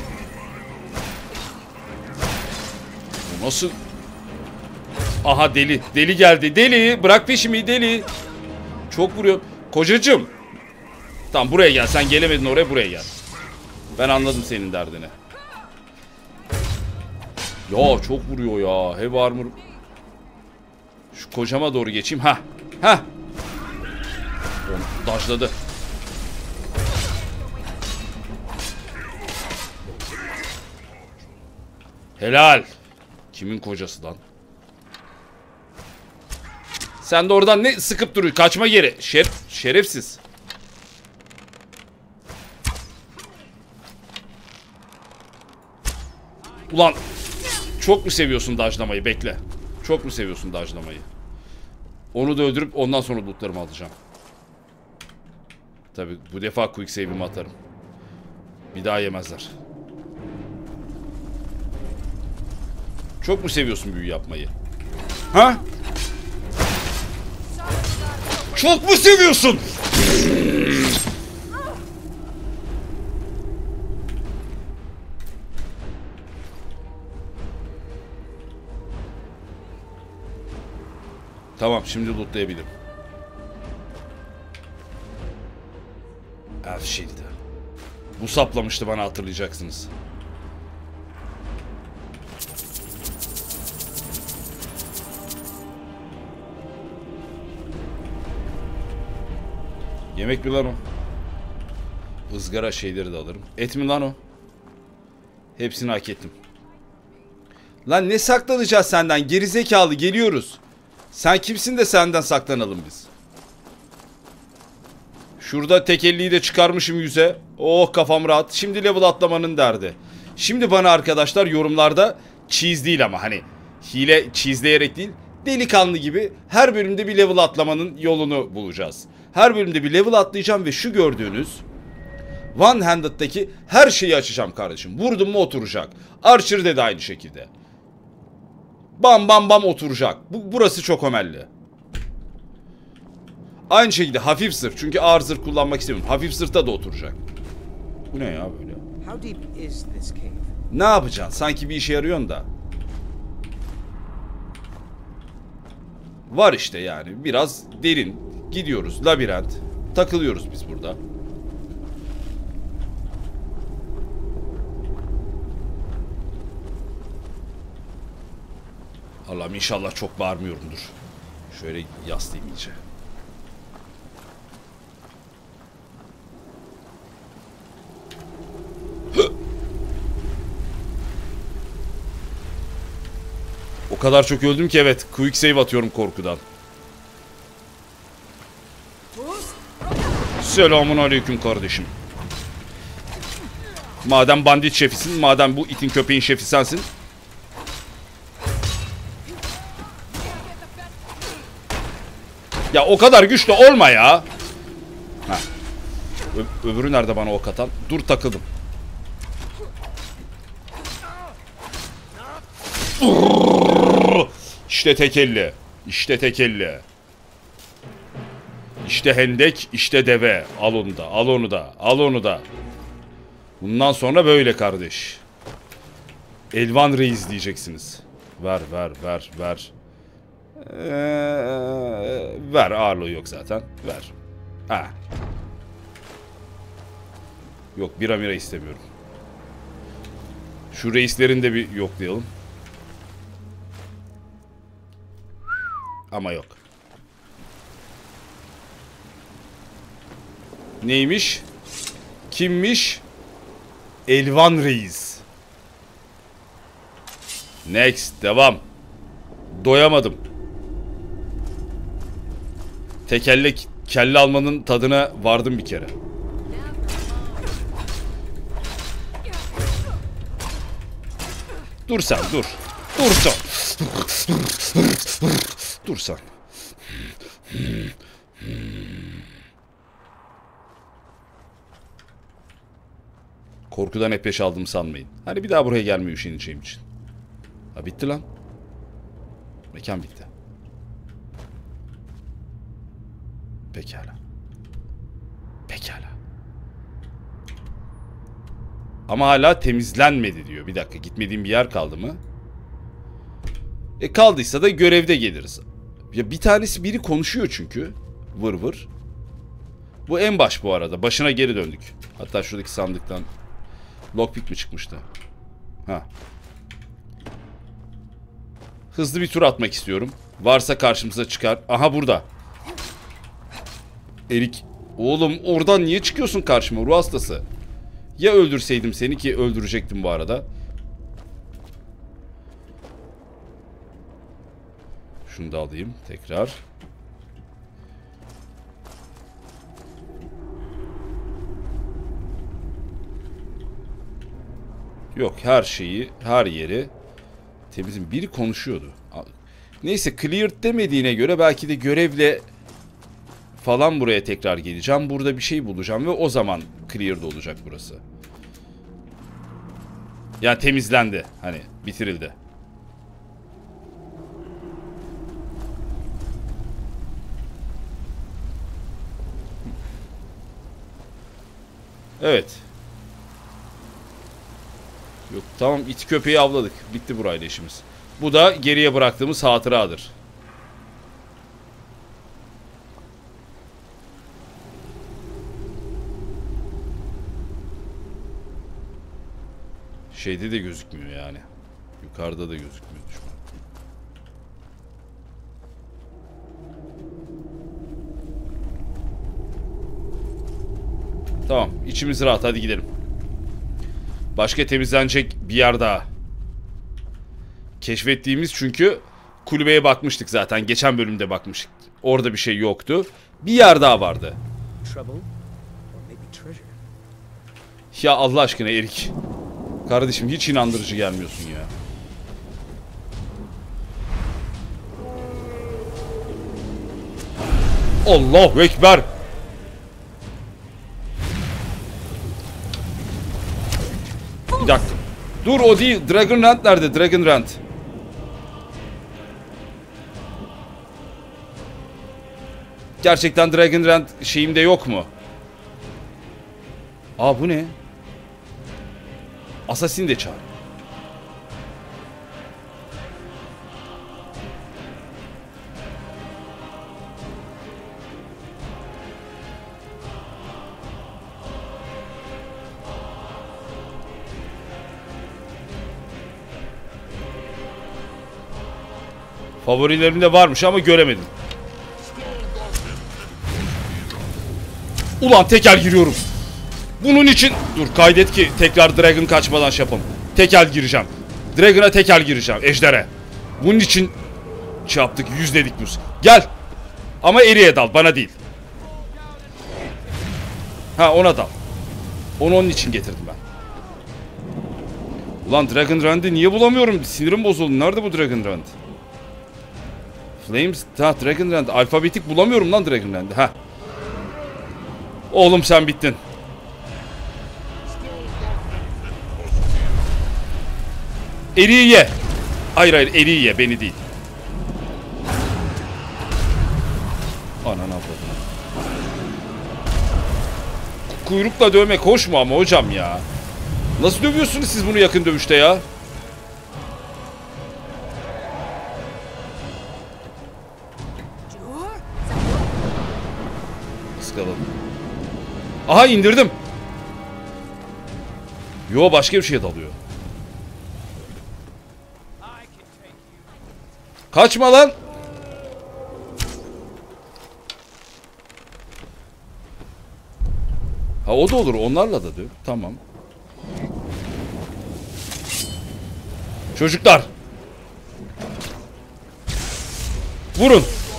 Bu nasıl? Aha deli. Deli geldi. Deli. Bırak peşimi deli. Çok vuruyor. Kocacığım. Tamam buraya gel. Sen gelemedin oraya, buraya gel. Ben anladım senin derdini. Ya çok vuruyor ya. Heavy armor. Şu kocama doğru geçeyim. Ha. Ha. Dajladı. Helal. Kimin kocası lan? Sen de oradan ne sıkıp duruyor? Kaçma geri. Şer şerefsiz. Ulan çok mu seviyorsun dajlamayı? Bekle. Çok mu seviyorsun dajlamayı? Onu da öldürüp ondan sonra lootlarımı alacağım. Tabi bu defa quick save'imi atarım. Bir daha yemezler. Çok mu seviyorsun büyü yapmayı? Ha? Çok mu seviyorsun? Tamam, şimdi lootlayabilirim. Elf Shield'ı. Bu saplamıştı bana, hatırlayacaksınız. Yemek mi lan o? Izgara şeyleri de alırım. Et mi lan o? Hepsini hak ettim. Lan ne saklanacağız senden? Gerizekalı, geliyoruz. Sen kimsin de senden saklanalım biz? Şurada tekelliyi de çıkarmışım yüze. Oh, kafam rahat. Şimdi level atlamanın derdi. Şimdi bana arkadaşlar yorumlarda cheese değil ama hani hile cheeseleyerek değil, delikanlı gibi her bölümde bir level atlamanın yolunu bulacağız. Her bölümde bir level atlayacağım ve şu gördüğünüz One Handed'daki her şeyi açacağım kardeşim. Vurdum mu oturacak. Archer'de de aynı şekilde. Bam bam bam oturacak. Bu, burası çok ömelli. Aynı şekilde hafif zırh. Çünkü ağır zırh kullanmak istemiyorum. Hafif zırhta da oturacak. Bu ne ya böyle? Ne yapacaksın? Sanki bir işe yarıyorsun da. Var işte yani. Biraz derin. Gidiyoruz. Labirent. Takılıyoruz biz burada. Allah'ım inşallah çok bağırmıyorumdur. Şöyle yaslayayım iyice. O kadar çok öldüm ki evet. Quick save atıyorum korkudan. Selamun aleyküm kardeşim. Madem bandit şefisin, madem bu itin köpeğin şefi sensin. Ya o kadar güçlü olma ya. Heh. Ö öbürü nerede bana ok atan? Dur takıldım. İşte tekelli. İşte tekelli. İşte hendek, işte deve. Al onu da, al onu da, al onu da. Bundan sonra böyle kardeş. Elvan Reis diyeceksiniz. Ver, ver, ver, ver. Ee, ver, ağırlığı yok zaten. Ver. Ha. Yok, bira mira istemiyorum. Şu reislerin de bir yoklayalım. Ama yok. Neymiş? Kimmiş? Elvan Reis. Next. Devam. Doyamadım. Tekelle kelle almanın tadına vardım bir kere. Dur sen dur. Dur sen. Dur sen. Korkudan hep yaş aldım sanmayın. Hani bir daha buraya gelme üşeneceğim için. Ha bitti lan. Mekan bitti. Pekala. Pekala. Ama hala temizlenmedi diyor. Bir dakika, gitmediğim bir yer kaldı mı? E kaldıysa da görevde geliriz. Ya bir tanesi biri konuşuyor çünkü. Vır vır. Bu en baş bu arada. Başına geri döndük. Hatta şuradaki sandıktan lockpick mi çıkmıştı? Ha. Hızlı bir tur atmak istiyorum. Varsa karşımıza çıkar. Aha burada. Erik. Oğlum oradan niye çıkıyorsun karşıma? Ruh hastası. Ya öldürseydim seni, ki öldürecektim bu arada. Şunu da alayım tekrar. Yok, her şeyi, her yeri temizim. Biri konuşuyordu. Neyse, cleared demediğine göre belki de görevle falan buraya tekrar geleceğim. Burada bir şey bulacağım ve o zaman cleared olacak burası. Yani temizlendi. Hani bitirildi. Evet. Yok tamam, it köpeği avladık. Bitti burayla işimiz. Bu da geriye bıraktığımız hatıradır. Şeyde de gözükmüyor yani. Yukarıda da gözükmüyor düşman. Tamam, içimiz rahat, hadi gidelim. Başka temizlenecek bir yer daha. Keşfettiğimiz, çünkü kulübeye bakmıştık zaten. Geçen bölümde bakmıştık. Orada bir şey yoktu. Bir yer daha vardı. Ya Allah aşkına Erik. Kardeşim hiç inandırıcı gelmiyorsun ya. Allahu Ekber. Bir dakika. Dur, o değil. Dragon Rant nerede? Dragon Rant. Gerçekten Dragon Rant şeyimde yok mu? Aa bu ne? Assassin de çağır. Favorilerimde varmış ama göremedim. Ulan tekel giriyorum. Bunun için dur kaydet ki tekrar Dragon kaçmadan şey yapalım. Tekel gireceğim. Dragon'a tekel gireceğim. Ejder'e. Bunun için şey yaptık. Yüz dedik biz. Gel. Ama Eri'ye dal. Bana değil. Ha ona dal. Onu onun için getirdim ben. Ulan Dragon Rand'i niye bulamıyorum? Sinirim bozuldu. Nerede bu Dragon Rand? Flames. Ha Dragon Rand. Alfabetik bulamıyorum lan Dragon Rand'i. Ha. Oğlum sen bittin. Eri'yi ye. Hayır hayır Eri'yi ye. Beni değil. Anana avradım. Kuyrukla dövmek hoş mu ama hocam ya? Nasıl dövüyorsunuz siz bunu yakın dövüşte ya? Iskaladım. Aha indirdim. Yo başka bir şeye dalıyor. Kaçma lan. Ha o da olur. Onlarla da döv. Tamam. Çocuklar. Vurun.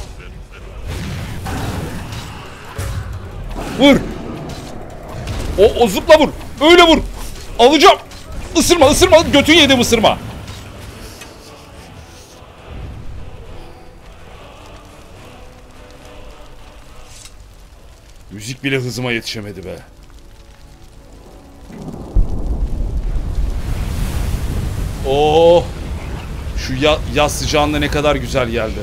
Vur. O, o zıpla vur. Öyle vur. Alacağım. Isırma ısırma. Götün yedim ısırma. Müzik bile hızıma yetişemedi be. Oo. Şu ya yaz sıcağında ne kadar güzel geldi.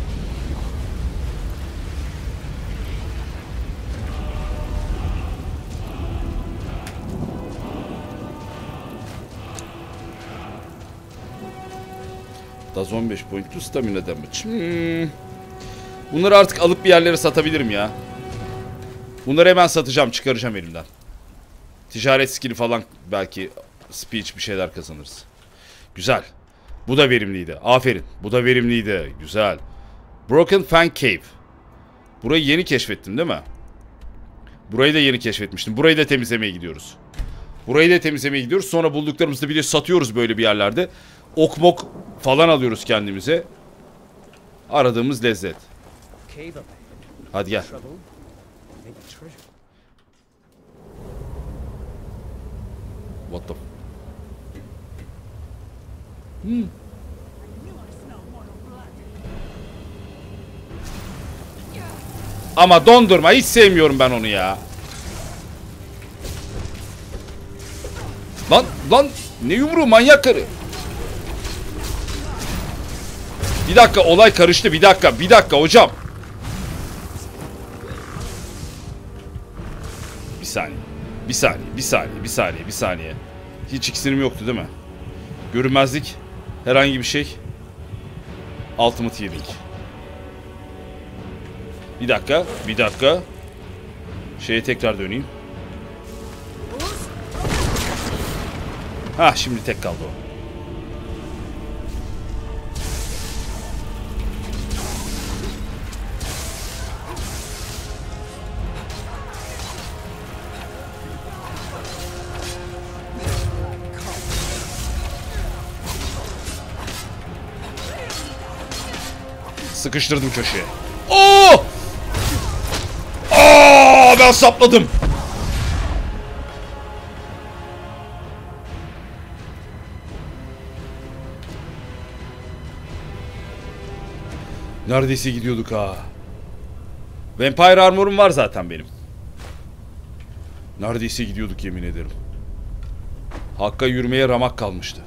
Daz on beş pointli stamina damage. Hmm. Bunları artık alıp bir yerlere satabilirim ya. Bunları hemen satacağım, çıkaracağım elimden. Ticaret skill'i falan belki speech bir şeyler kazanırız. Güzel. Bu da verimliydi. Aferin. Bu da verimliydi. Güzel. Broken Fang Cave. Burayı yeni keşfettim değil mi? Burayı da yeni keşfetmiştim. Burayı da temizlemeye gidiyoruz. Burayı da temizlemeye gidiyoruz. Sonra bulduklarımızı da bir de satıyoruz böyle bir yerlerde. Ok mok falan alıyoruz kendimize. Aradığımız lezzet. Hadi gel. What the... Hmm. Ama dondurma hiç sevmiyorum ben onu ya. Lan lan ne yumruğu manyak karı. Bir dakika olay karıştı bir dakika bir dakika hocam. Bir saniye. Bir saniye bir saniye bir saniye bir saniye. Hiç iksirim yoktu değil mi? Görünmezlik. Herhangi bir şey. Ultimate Healing. Bir dakika. Bir dakika. Şeye tekrar döneyim. Hah şimdi tek kaldı o. Sıkıştırdım köşeye. Oo! Aa, ben sapladım. Neredeyse gidiyorduk ha. Vampire armorum var zaten benim. Neredeyse gidiyorduk yemin ederim. Hakka yürümeye ramak kalmıştı.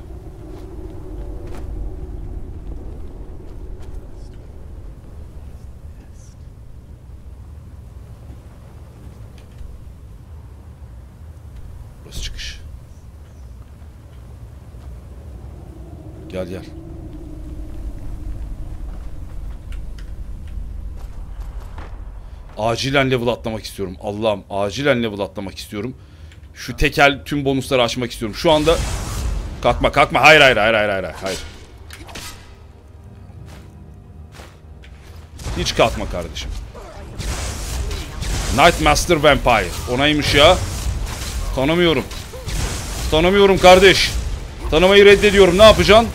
Burası çıkış. Gel gel. Acilen level atlamak istiyorum. Allah'ım acilen level atlamak istiyorum. Şu tekel tüm bonusları açmak istiyorum. Şu anda kalkma kalkma. Hayır hayır hayır hayır hayır. Hayır. Hiç kalkma kardeşim. Nightmaster Vampire. Onaymış ya. Tanımıyorum. Tanımıyorum kardeş. Tanımayı reddediyorum. Ne yapacaksın?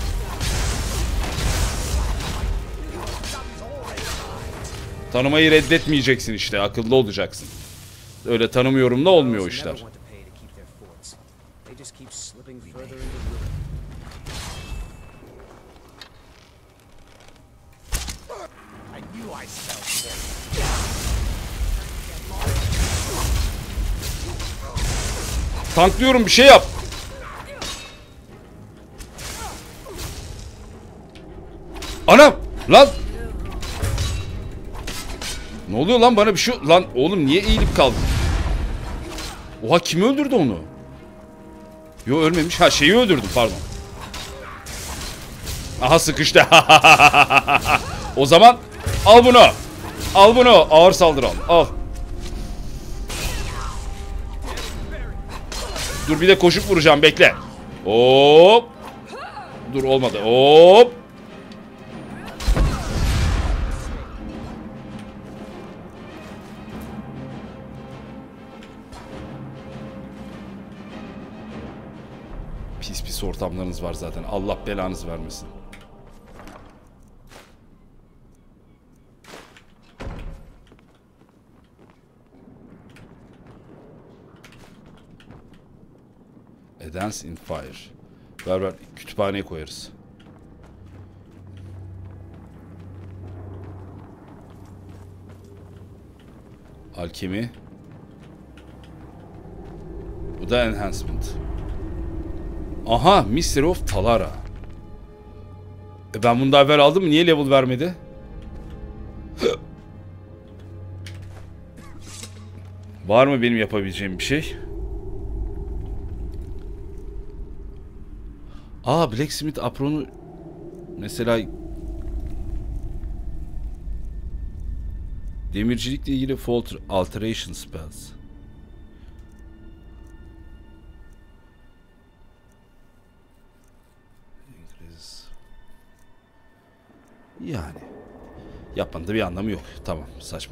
Tanımayı reddetmeyeceksin işte. Akıllı olacaksın. Öyle tanımıyorum da olmuyor o işler. Tanklıyorum, bir şey yap. Anam lan. Ne oluyor lan, bana bir şey... Lan oğlum niye eğilip kaldın? Oha, kim öldürdü onu? Yo, ölmemiş. Ha, şeyi öldürdüm, pardon. Aha, sıkıştı. O zaman al bunu. Al bunu. Ağır saldırı al. Al. Dur, bir de koşup vuracağım, bekle. Hop. Dur, olmadı. Hop. Pis pis ortamlarınız var zaten. Allah belanızı vermesin. A Dance in Fire. Ver ver, kütüphaneye koyarız. Alkemi. Bu da Enhancement. Aha, Mystery of Talara. E ben bunu daha evvel aldım mı? Niye level vermedi? Var mı benim yapabileceğim bir şey? Aa, Blacksmith Apron'u mesela demircilikle ilgili Fault Alteration Spells. Yani yapmanın da bir anlamı yok. Tamam, saçma.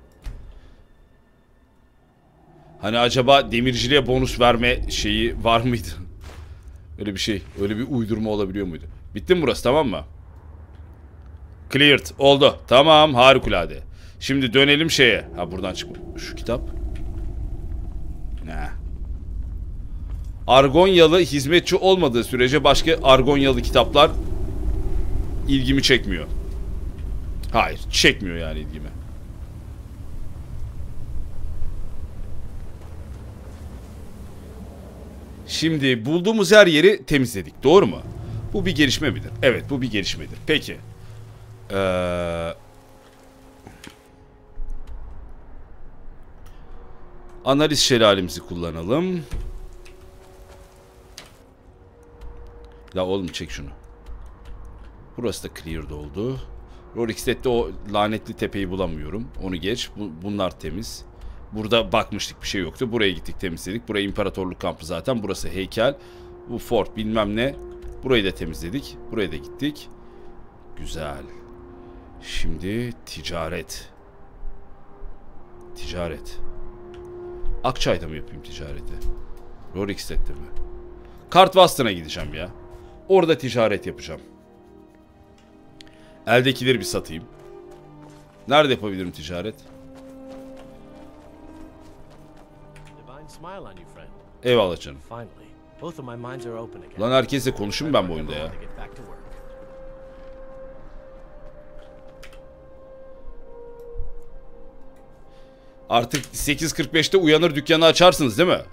Hani acaba demirciliğe bonus verme şeyi var mıydı? Öyle bir şey, öyle bir uydurma olabiliyor muydu? Bitti mi burası, tamam mı? Cleared oldu. Tamam, harikulade. Şimdi dönelim şeye. Ha, buradan çıkma. Şu kitap. Ne? Argonyalı hizmetçi olmadığı sürece başka Argonyalı kitaplar ilgimi çekmiyor. Hayır, çekmiyor yani ilgimi. Şimdi bulduğumuz her yeri temizledik, doğru mu? Bu bir gelişme midir? Evet, bu bir gelişmedir. Peki. Ee... Analiz şelalemizi kullanalım. Ya oğlum, çek şunu. Burası da cleared oldu. Rorikstead'de o lanetli tepeyi bulamıyorum. Onu geç. Bu, bunlar temiz. Burada bakmıştık, bir şey yoktu. Buraya gittik, temizledik. Burası imparatorluk kampı zaten. Burası heykel. Bu fort bilmem ne. Burayı da temizledik. Buraya da gittik. Güzel. Şimdi ticaret. Ticaret. Akçay'da mı yapayım ticareti? Rorikstead'de mi? Kartvastın'a gideceğim ya. Orada ticaret yapacağım. Eldekileri bir satayım. Nerede yapabilirim ticaret? Eyvallah canım. Lan herkesle konuşayım ben bu oyunda ya. Artık sekiz kırk beşte uyanır dükkanı açarsınız değil mi?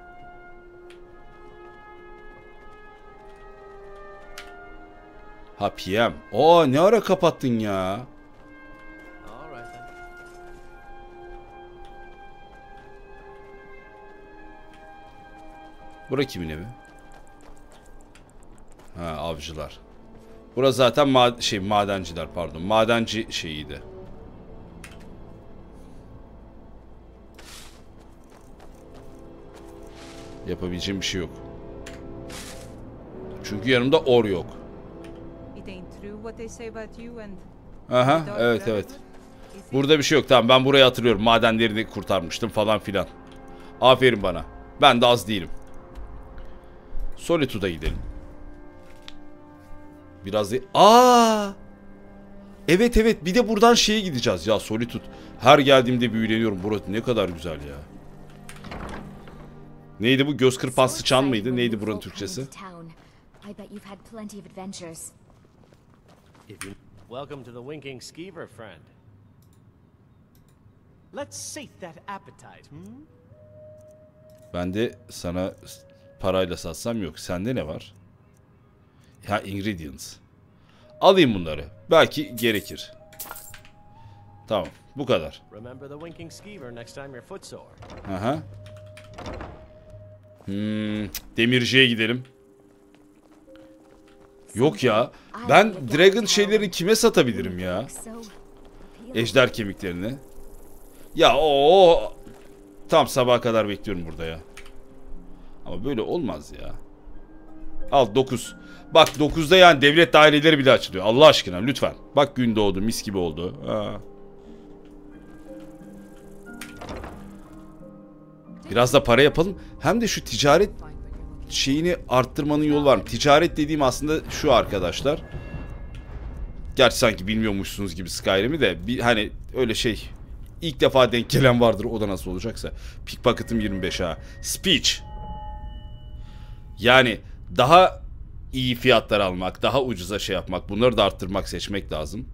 Ha, P M. Aa, ne ara kapattın ya? Bura kimin evi? Ha, avcılar. Burası zaten ma şey madenciler pardon. Madenci şeyiydi. Yapabileceğim bir şey yok. Çünkü yanımda or yok. Aha, evet evet. Burada bir şey yok. Tamam, ben burayı hatırlıyorum. Madenlerini kurtarmıştım falan filan. Aferin bana. Ben de az değilim. Solitude'a gidelim. Biraz da... Aa! Evet evet, bir de buradan şeye gideceğiz ya, Solitude. Her geldiğimde büyüleniyorum. Burası ne kadar güzel ya. Neydi bu? Göz kırpan sıçan mıydı? Neydi buranın Türkçesi? Welcome to the Winking Skeever, friend. Let's sate that appetite, hmm? Ben de sana parayla satsam yok. Sende ne var? Ha, ingredients. Alayım bunları. Belki gerekir. Tamam, bu kadar. Remember the Winking Skeever next time you're footsore. Aha. Hmm, demirciye gidelim. Yok ya. Ben Dragon şeylerini kime satabilirim ya? Ejder kemiklerini. Ya o tam sabaha kadar bekliyorum burada ya. Ama böyle olmaz ya. Al dokuz. Bak dokuzda yani devlet daireleri bile açılıyor. Allah aşkına lütfen. Bak gün doğdu, mis gibi oldu. Ha. Biraz da para yapalım. Hem de şu ticaret şeyini arttırmanın yolu var mı? Ticaret dediğim aslında şu arkadaşlar. Gerçi sanki bilmiyormuşsunuz gibi Skyrim'i de. Bir, hani öyle şey. İlk defa denk gelen vardır, o da nasıl olacaksa. Pickpocket'ım yirmi beş ha. Speech. Yani daha iyi fiyatlar almak, daha ucuza şey yapmak. Bunları da arttırmak, seçmek lazım.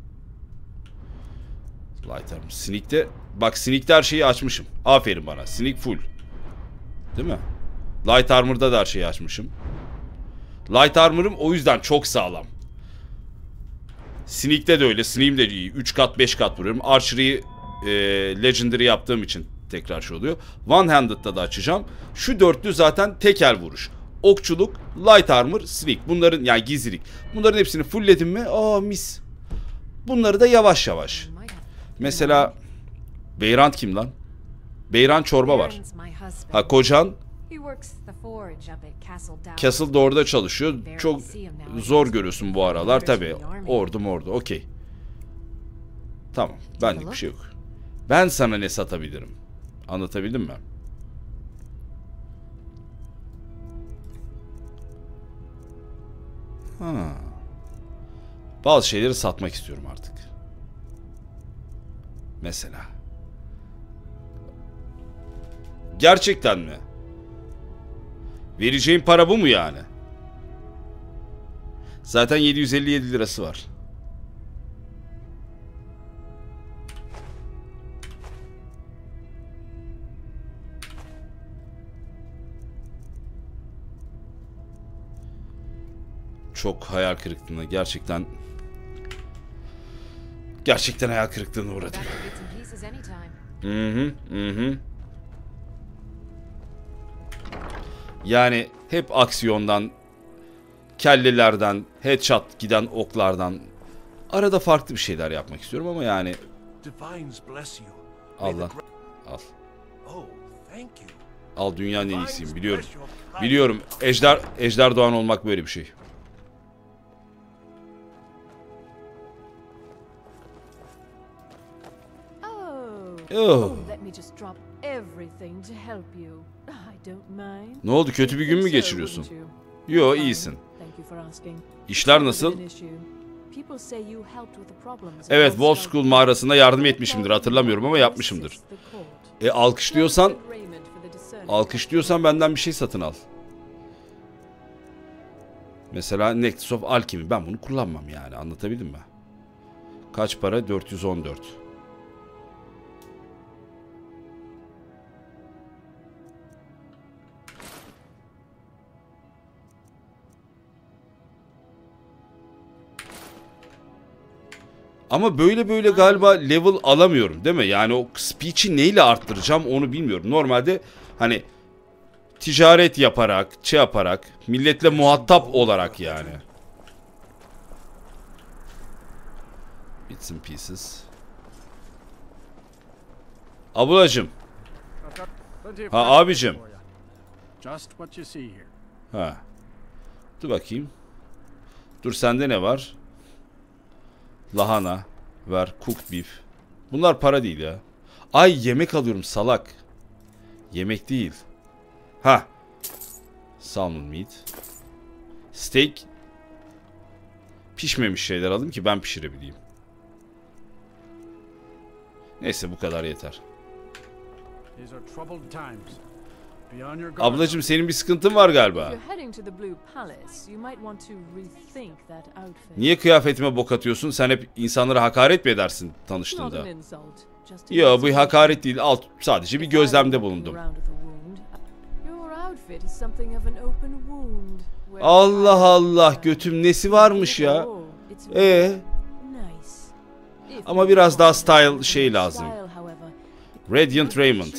Light armor. Sneak'te, bak Sneak'te her şeyi açmışım. Aferin bana. Sneak full. Değil mi? Light armor'da da her şeyi açmışım. Light armor'ım o yüzden çok sağlam. Sneak'te de öyle. Sneak'im de iyi. üç kat beş kat vuruyorum. Archery'yi e, Legendary yaptığım için tekrar şey oluyor. One-handed'da da açacağım. Şu dörtlü zaten tekel vuruş. Okçuluk, light armor, sneak. Bunların yani gizlilik. Bunların hepsini fullledim mi? Aa mis. Bunları da yavaş yavaş. Mesela Beyrand kim lan? Beyrand çorba var. Ha, kocan Castle Door'da çalışıyor. Çok zor görüyorsun bu aralar tabi. Ordu mordu, okey. Tamam, benlik bir şey yok. Ben sana ne satabilirim? Anlatabildim mi? Ha. Bazı şeyleri satmak istiyorum artık. Mesela. Gerçekten mi? Vereceğim para bu mu yani? Zaten yedi yüz elli yedi lirası var. Çok hayal kırıklığına, gerçekten gerçekten hayal kırıklığına uğradım. Hı hı hı hı. Yani hep aksiyondan, kellelerden, headshot giden oklardan, arada farklı bir şeyler yapmak istiyorum ama yani Allah al. Al, dünyanın en iyisiyim, biliyorum. Biliyorum, ejder ejder doğan olmak böyle bir şey. Oh. Ne oldu, kötü bir gün mü geçiriyorsun? Yo, iyisin. İşler nasıl? Evet, Wolf School mağarasında yardım etmişimdir, hatırlamıyorum ama yapmışımdır. E alkışlıyorsan Alkışlıyorsan benden bir şey satın al. Mesela Necklace of Alchemy, ben bunu kullanmam yani, anlatabildim mi? Kaç para? dört yüz on dört. Ama böyle böyle galiba level alamıyorum değil mi? Yani o speech'i neyle arttıracağım onu bilmiyorum. Normalde hani ticaret yaparak, şey yaparak, milletle muhatap olarak yani. Bits and pieces. Ablacım. Ha abicim. Ha. Dur bakayım. Dur sende ne var? Lahana. Ver. Cooked beef. Bunlar para değil ya. Ay yemek alıyorum salak. Yemek değil. Ha. Salmon meat. Steak. Pişmemiş şeyler alayım ki ben pişirebileyim. Neyse bu kadar yeter. Ablacığım senin bir sıkıntın var galiba. Niye kıyafetime bok atıyorsun? Sen hep insanlara hakaret mi edersin tanıştığında? Yo bu hakaret değil. Alt, sadece bir gözlemde bulundum. Allah Allah götüm nesi varmış ya? Ee? Ama biraz daha style şey lazım. Radiant Raymond.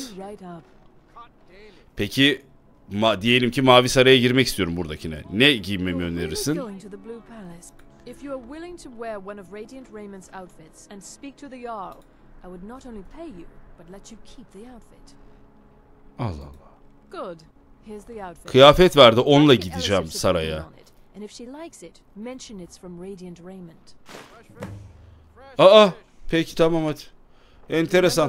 Peki ma diyelim ki Mavi Saray'a girmek istiyorum buradakine. Ne giymemi önerirsin? Allah Allah. Kıyafet verdi, onunla gideceğim saraya. Aa, peki tamam hadi. Enteresan.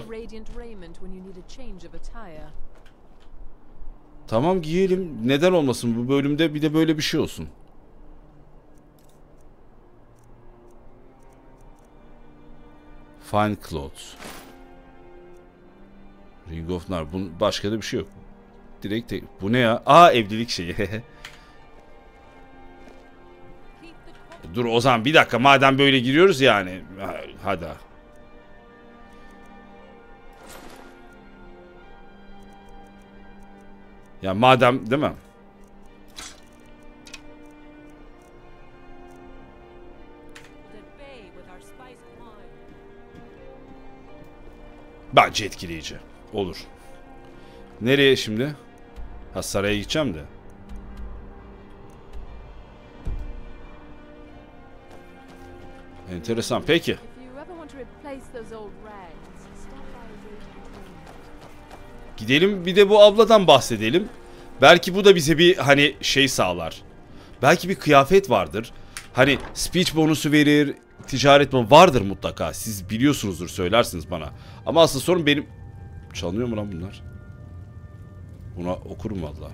Tamam giyelim. Neden olmasın bu bölümde bir de böyle bir şey olsun. Fine clothes. Ring of Nar. Bunun başka da bir şey yok. Direkt tek... Bu ne ya? Aa evlilik şeyi. Dur o zaman bir dakika madem böyle giriyoruz yani. Hadi. Ya madem değil mi? Bence etkileyici. Olur. Nereye şimdi? Ha saraya gideceğim de. Enteresan. Peki. Gidelim bir de bu abladan bahsedelim. Belki bu da bize bir hani şey sağlar. Belki bir kıyafet vardır. Hani speech bonusu verir, ticaret mi vardır mutlaka. Siz biliyorsunuzdur söylersiniz bana. Ama asıl sorun benim... Çalınıyor mu lan bunlar? Buna okurum valla.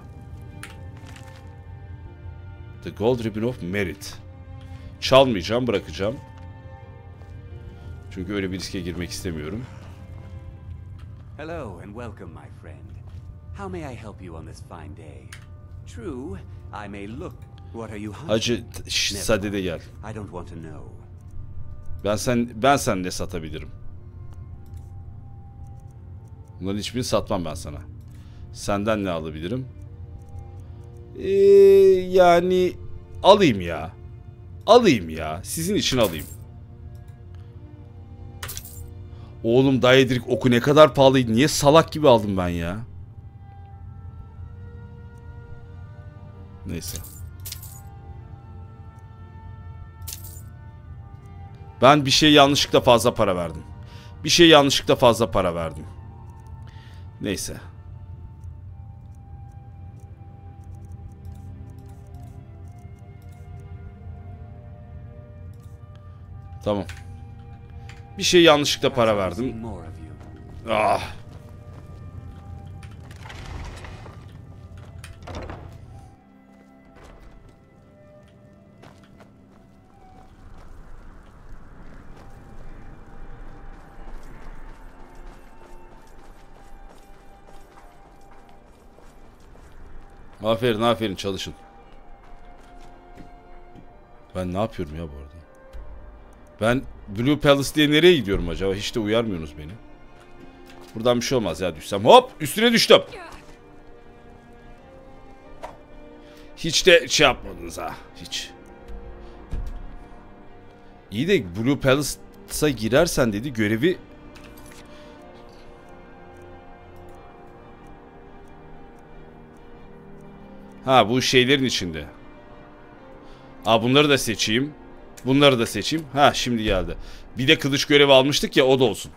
The Gold Ribbon of Merit. Çalmayacağım, bırakacağım. Çünkü öyle bir riske girmek istemiyorum. Hello and welcome my friend. How may I help you on this fine day? True, I may look. What are you hunting? Hacı sadede gel. I don't want to know. Ben sen ben sen ne satabilirim? Bunların hiçbirini satmam ben sana. Senden ne alabilirim? Ee, yani alayım ya. Alayım ya. Sizin için alayım. Oğlum Daedric oku ne kadar pahalıydı. Niye salak gibi aldım ben ya? Neyse. Ben bir şey yanlışlıkla fazla para verdim. Bir şey yanlışlıkla fazla para verdim. Neyse. Tamam. Bir şey yanlışlıkla para verdim. Ah. Aferin aferin çalışın. Ben ne yapıyorum ya bu arada? Ben Blue Palace diye nereye gidiyorum acaba? Hiç de uyarmıyorsunuz beni. Buradan bir şey olmaz ya düşsem. Hop üstüne düştüm. Hiç de şey yapmadınız ha. Hiç. İyi de Blue Palace'a girersen dedi görevi... Ha bu şeylerin içinde. Aa bunları da seçeyim. Bunları da seçeyim. Ha şimdi geldi. Bir de kılıç görevi almıştık ya, o da olsun.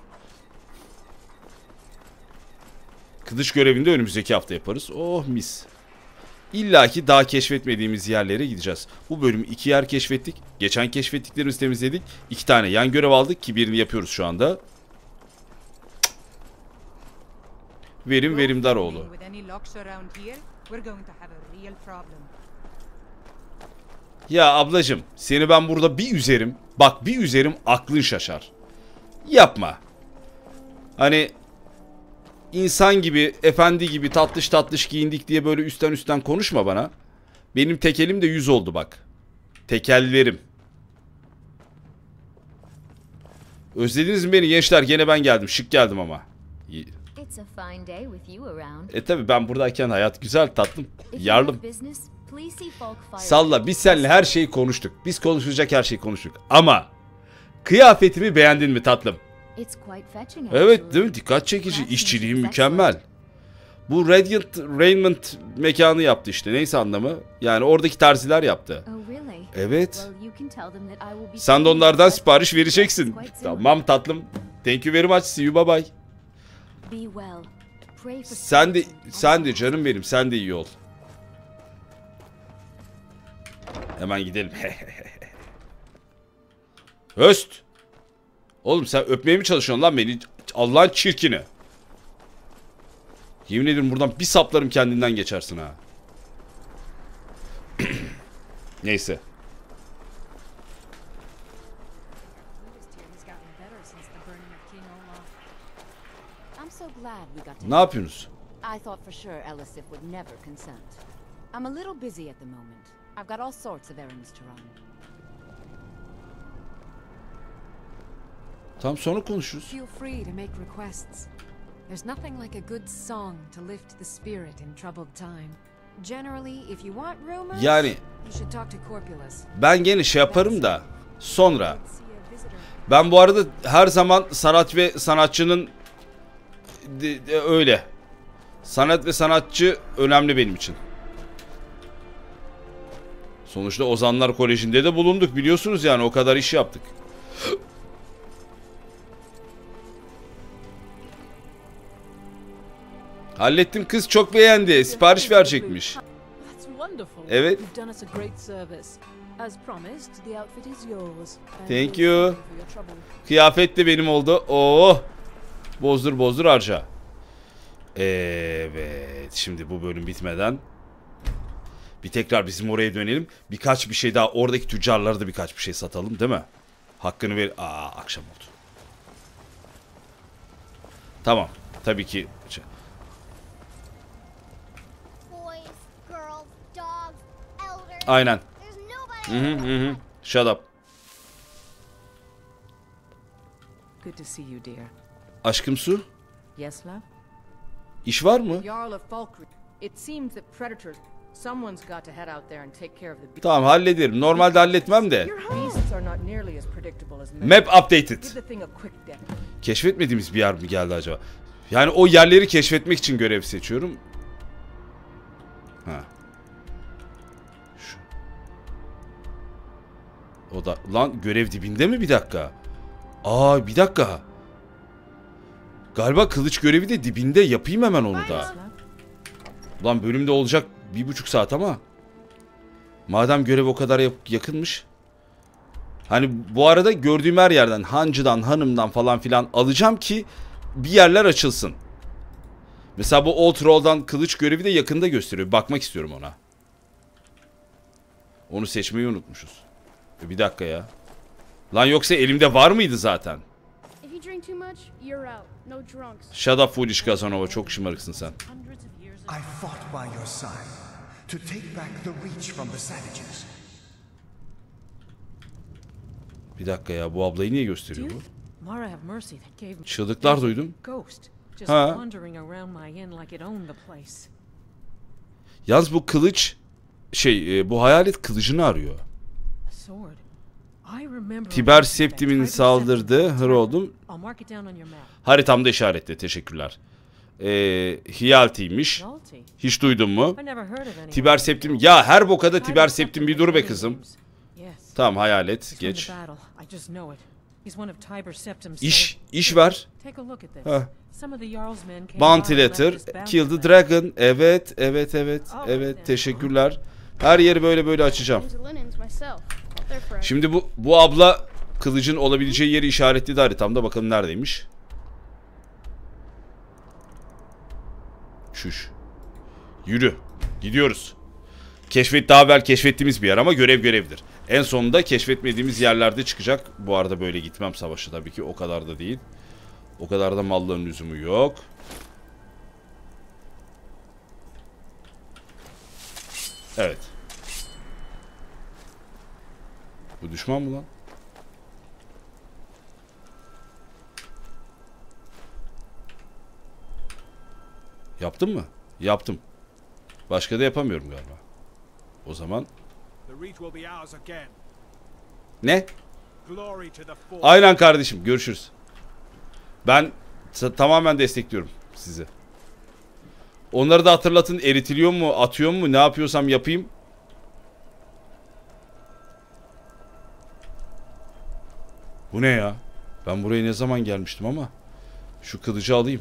Kılıç görevini de önümüzdeki hafta yaparız. Oh mis. İlla ki daha keşfetmediğimiz yerlere gideceğiz. Bu bölümü iki yer keşfettik. Geçen keşfettiklerimizi temizledik. İki tane yan görev aldık ki birini yapıyoruz şu anda. Verim Verimdaroğlu. Ya ablacım, seni ben burada bir üzerim. Bak bir üzerim, aklın şaşar. Yapma. Hani insan gibi, efendi gibi tatlış tatlış giyindik diye böyle üstten üstten konuşma bana. Benim tekelim de yüz oldu bak. Tekellerim. Özlediniz mi beni gençler? Gene ben geldim. Şık geldim ama. E tabi ben buradayken hayat güzel tatlım. Yardım. Salla, biz seninle her şeyi konuştuk. Biz konuşacak her şeyi konuştuk. Ama kıyafetimi beğendin mi tatlım? Evet değil mi? Dikkat çekici. İşçiliği mükemmel. Bu Radiant Raiment mekanı yaptı işte. Neyse anlamı. Yani oradaki terziler yaptı. Evet. Sen de onlardan sipariş vereceksin. Tamam tatlım. Thank you very much. See you, bye bye. Sen de, sen de canım benim. Sen de iyi ol. Hemen gidelim. Höst. Oğlum sen öpmeye mi çalışıyorsun lan beni? Allah'ın çirkini. Yemin ederim buradan bir saplarım, kendinden geçersin ha. Neyse. Ne yapıyorsunuz? Tam sonra konuşuruz. There's nothing like a good song to lift the spirit in troubled time. Generally, if you want rumors, yani you should talk to Corpulus. Ben gene şey yaparım da sonra. Ben bu arada her zaman sanat ve sanatçının de, de, öyle. Sanat ve sanatçı önemli benim için. Sonuçta Ozanlar Koleji'nde de bulunduk biliyorsunuz, yani o kadar iş yaptık. Hallettim, kız çok beğendi. Sipariş verecekmiş. Evet. Thank you. Kıyafet de benim oldu. Oo. Bozdur bozdur harca. Evet. Şimdi bu bölüm bitmeden bir tekrar bizim oraya dönelim. Birkaç bir şey daha, oradaki tüccarlara da birkaç bir şey satalım değil mi? Hakkını ver. Aa, akşam oldu. Tamam. Tabii ki. Aynen. Hı hı hı. Shut up. Good to see you, dear. Aşkım Su. Yes, love. İş var mı? Jarl of Falkreath. It seems that predators. Someone's got to head out there and take care of the beast. Tamam, hallederim. Normalde halletmem de. Beasts are not nearly as predictable as men. Map updated. Give the thing a quick dip. Keşfetmediğimiz bir yer mi geldi acaba? Yani o yerleri keşfetmek için görev seçiyorum. Ha. Şu. O da lan görev dibinde mi, bir dakika? Aa bir dakika. Galiba kılıç görevi de dibinde, yapayım hemen onu da. Lan bölümde olacak bir buçuk saat ama. Madem görev o kadar yakınmış. Hani bu arada gördüğüm her yerden, hancıdan, hanımdan falan filan alacağım ki bir yerler açılsın. Mesela bu Old Roll'dan kılıç görevi de yakında gösteriyor. Bakmak istiyorum ona. Onu seçmeyi unutmuşuz. Bir dakika ya. Lan yoksa elimde var mıydı zaten? Shut up foolish Casanova, çok şımarıksın sen. I fought by your side to take back the reach from the savages. Bir dakika ya, bu ablayı niye gösteriyor bu? Çığlıklar duydum. Ha. Yalnız bu kılıç şey, bu hayalet kılıcını arıyor. Tiber Septim'in saldırdığı Hrold'um. Haritamda işaretle, teşekkürler. Ee, Hiyalti'ymiş. Hiç duydun mu? Tiber Septim. Ya her bokada Tiber Septim, bir dur be kızım. Tamam, hayalet. He's from Geç. the battle. I just know it. He's one of Tiber Septim's İş. soul- iş ver. Take a look at this. Heh. Some of the Jarl's men came Bounty by and left letter. this bounty Kill the land. dragon. Evet, evet, evet. Evet, teşekkürler. Her yeri böyle böyle açacağım. Change the linens myself. They're fresh. Şimdi bu bu abla kılıcın olabileceği yeri işaretledi haritamda. Bakalım neredeymiş. Şuş. Yürü. Gidiyoruz. Keşfet daha evvel keşfettiğimiz bir yer ama görev görevdir. En sonunda keşfetmediğimiz yerlerde çıkacak. Bu arada böyle gitmem savaşı tabii ki. O kadar da değil. O kadar da mallların lüzumu yok. Evet. Bu düşman mı lan? Yaptın mı? Yaptım. Başka da yapamıyorum galiba. O zaman ne? Aynen kardeşim, görüşürüz. Ben tamamen destekliyorum sizi. Onları da hatırlatın, eritiliyor mu, atıyor mu, ne yapıyorsam yapayım. Bu ne ya? Ben buraya ne zaman gelmiştim ama. Şu kılıcı alayım.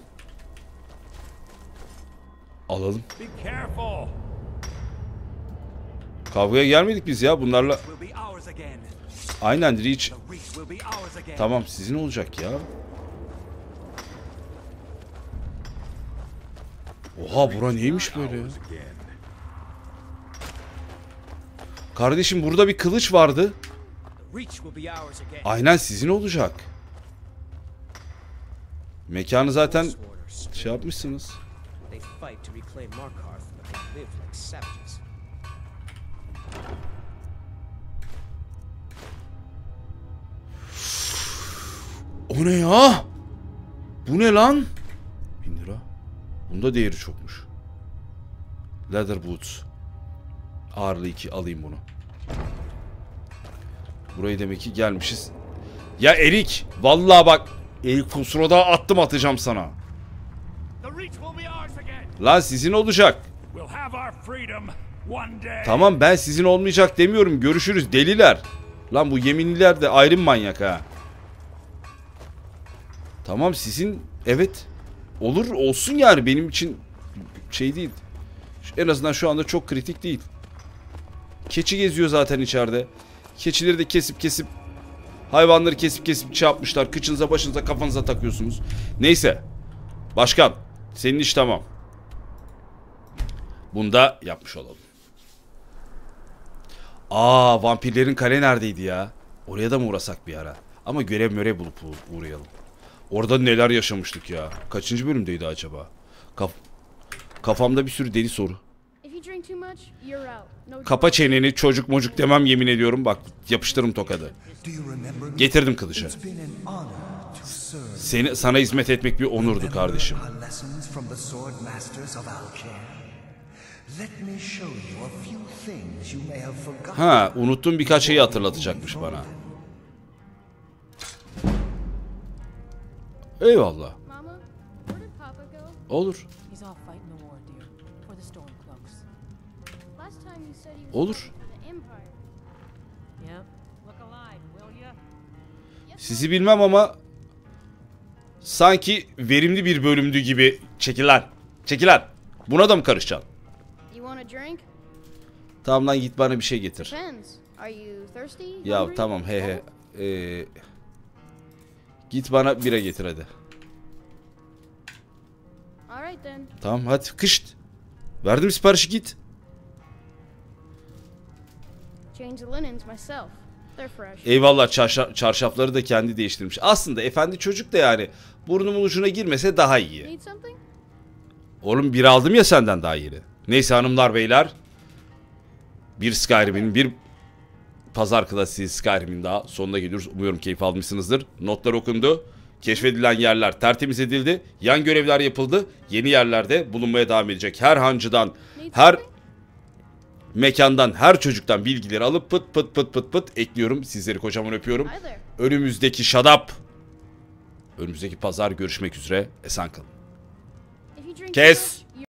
Alalım. Kavgaya gelmedik biz ya bunlarla. Aynen, Reach. Tamam, sizin olacak ya. Oha, bura neymiş böyle ya? Kardeşim, burada bir kılıç vardı. Aynen sizin olacak. Mekanı zaten şey yapmışsınız. O ne ya? Bu ne lan? Bin lira. Bunda değeri çokmuş. Leather boots. Ağırlığı iki, alayım bunu. Burayı demek ki gelmişiz. Ya Erik, vallahi bak, Erik Kusro'da attım, atacağım sana. Lan sizin olacak. Tamam, ben sizin olmayacak demiyorum. Görüşürüz deliler. Lan bu yeminliler de ayrı manyak ha. Tamam, sizin, evet. Olur, olsun yani, benim için şey değil. En azından şu anda çok kritik değil. Keçi geziyor zaten içeride. Keçileri de kesip kesip, hayvanları kesip kesip şey yapmışlar. Kıçınıza, başınıza, kafanıza takıyorsunuz. Neyse. Başkan, senin iş tamam. Bunu da yapmış olalım. Aa, vampirlerin kale neredeydi ya? Oraya da mı uğrasak bir ara? Ama görev mörev bulup uğrayalım. Orada neler yaşamıştık ya? Kaçıncı bölümdeydi acaba? Kaf Kafamda bir sürü deli soru. Kapa çeneni, çocuk mocuk demem, yemin ediyorum. Bak, yapıştırırım tokadı. Getirdim kılıcı. Seni, sana hizmet etmek bir onurdu kardeşim. Ha, unuttum, birkaç şeyi hatırlatacakmış bana. Eyvallah. Olur. Olur. Sizi bilmem ama sanki verimli bir bölümdü gibi. Çekilen. Çekilen. Buna da mı karışacaksın? Tamam lan, git bana bir şey getir. Ya tamam, he he. Ee, git bana bira getir hadi. Tamam hadi, kışt. Verdim siparişi, git. Eyvallah, çarşaf, çarşafları da kendi değiştirmiş. Aslında efendi çocuk da yani burnumun ucuna girmese daha iyi. Oğlum, bir aldım ya senden daha yeni. Neyse hanımlar beyler. Bir Skyrim'in, bir pazar klasiği Skyrim'in daha sonuna geliyoruz. Umuyorum keyif almışsınızdır. Notlar okundu. Keşfedilen yerler tertemiz edildi. Yan görevler yapıldı. Yeni yerlerde bulunmaya devam edecek. Her hancıdan, her mekandan, her çocuktan bilgileri alıp pıt pıt pıt pıt pıt ekliyorum. Sizleri kocaman öpüyorum. Önümüzdeki şadap, önümüzdeki pazar görüşmek üzere. Esen kalın. Kes.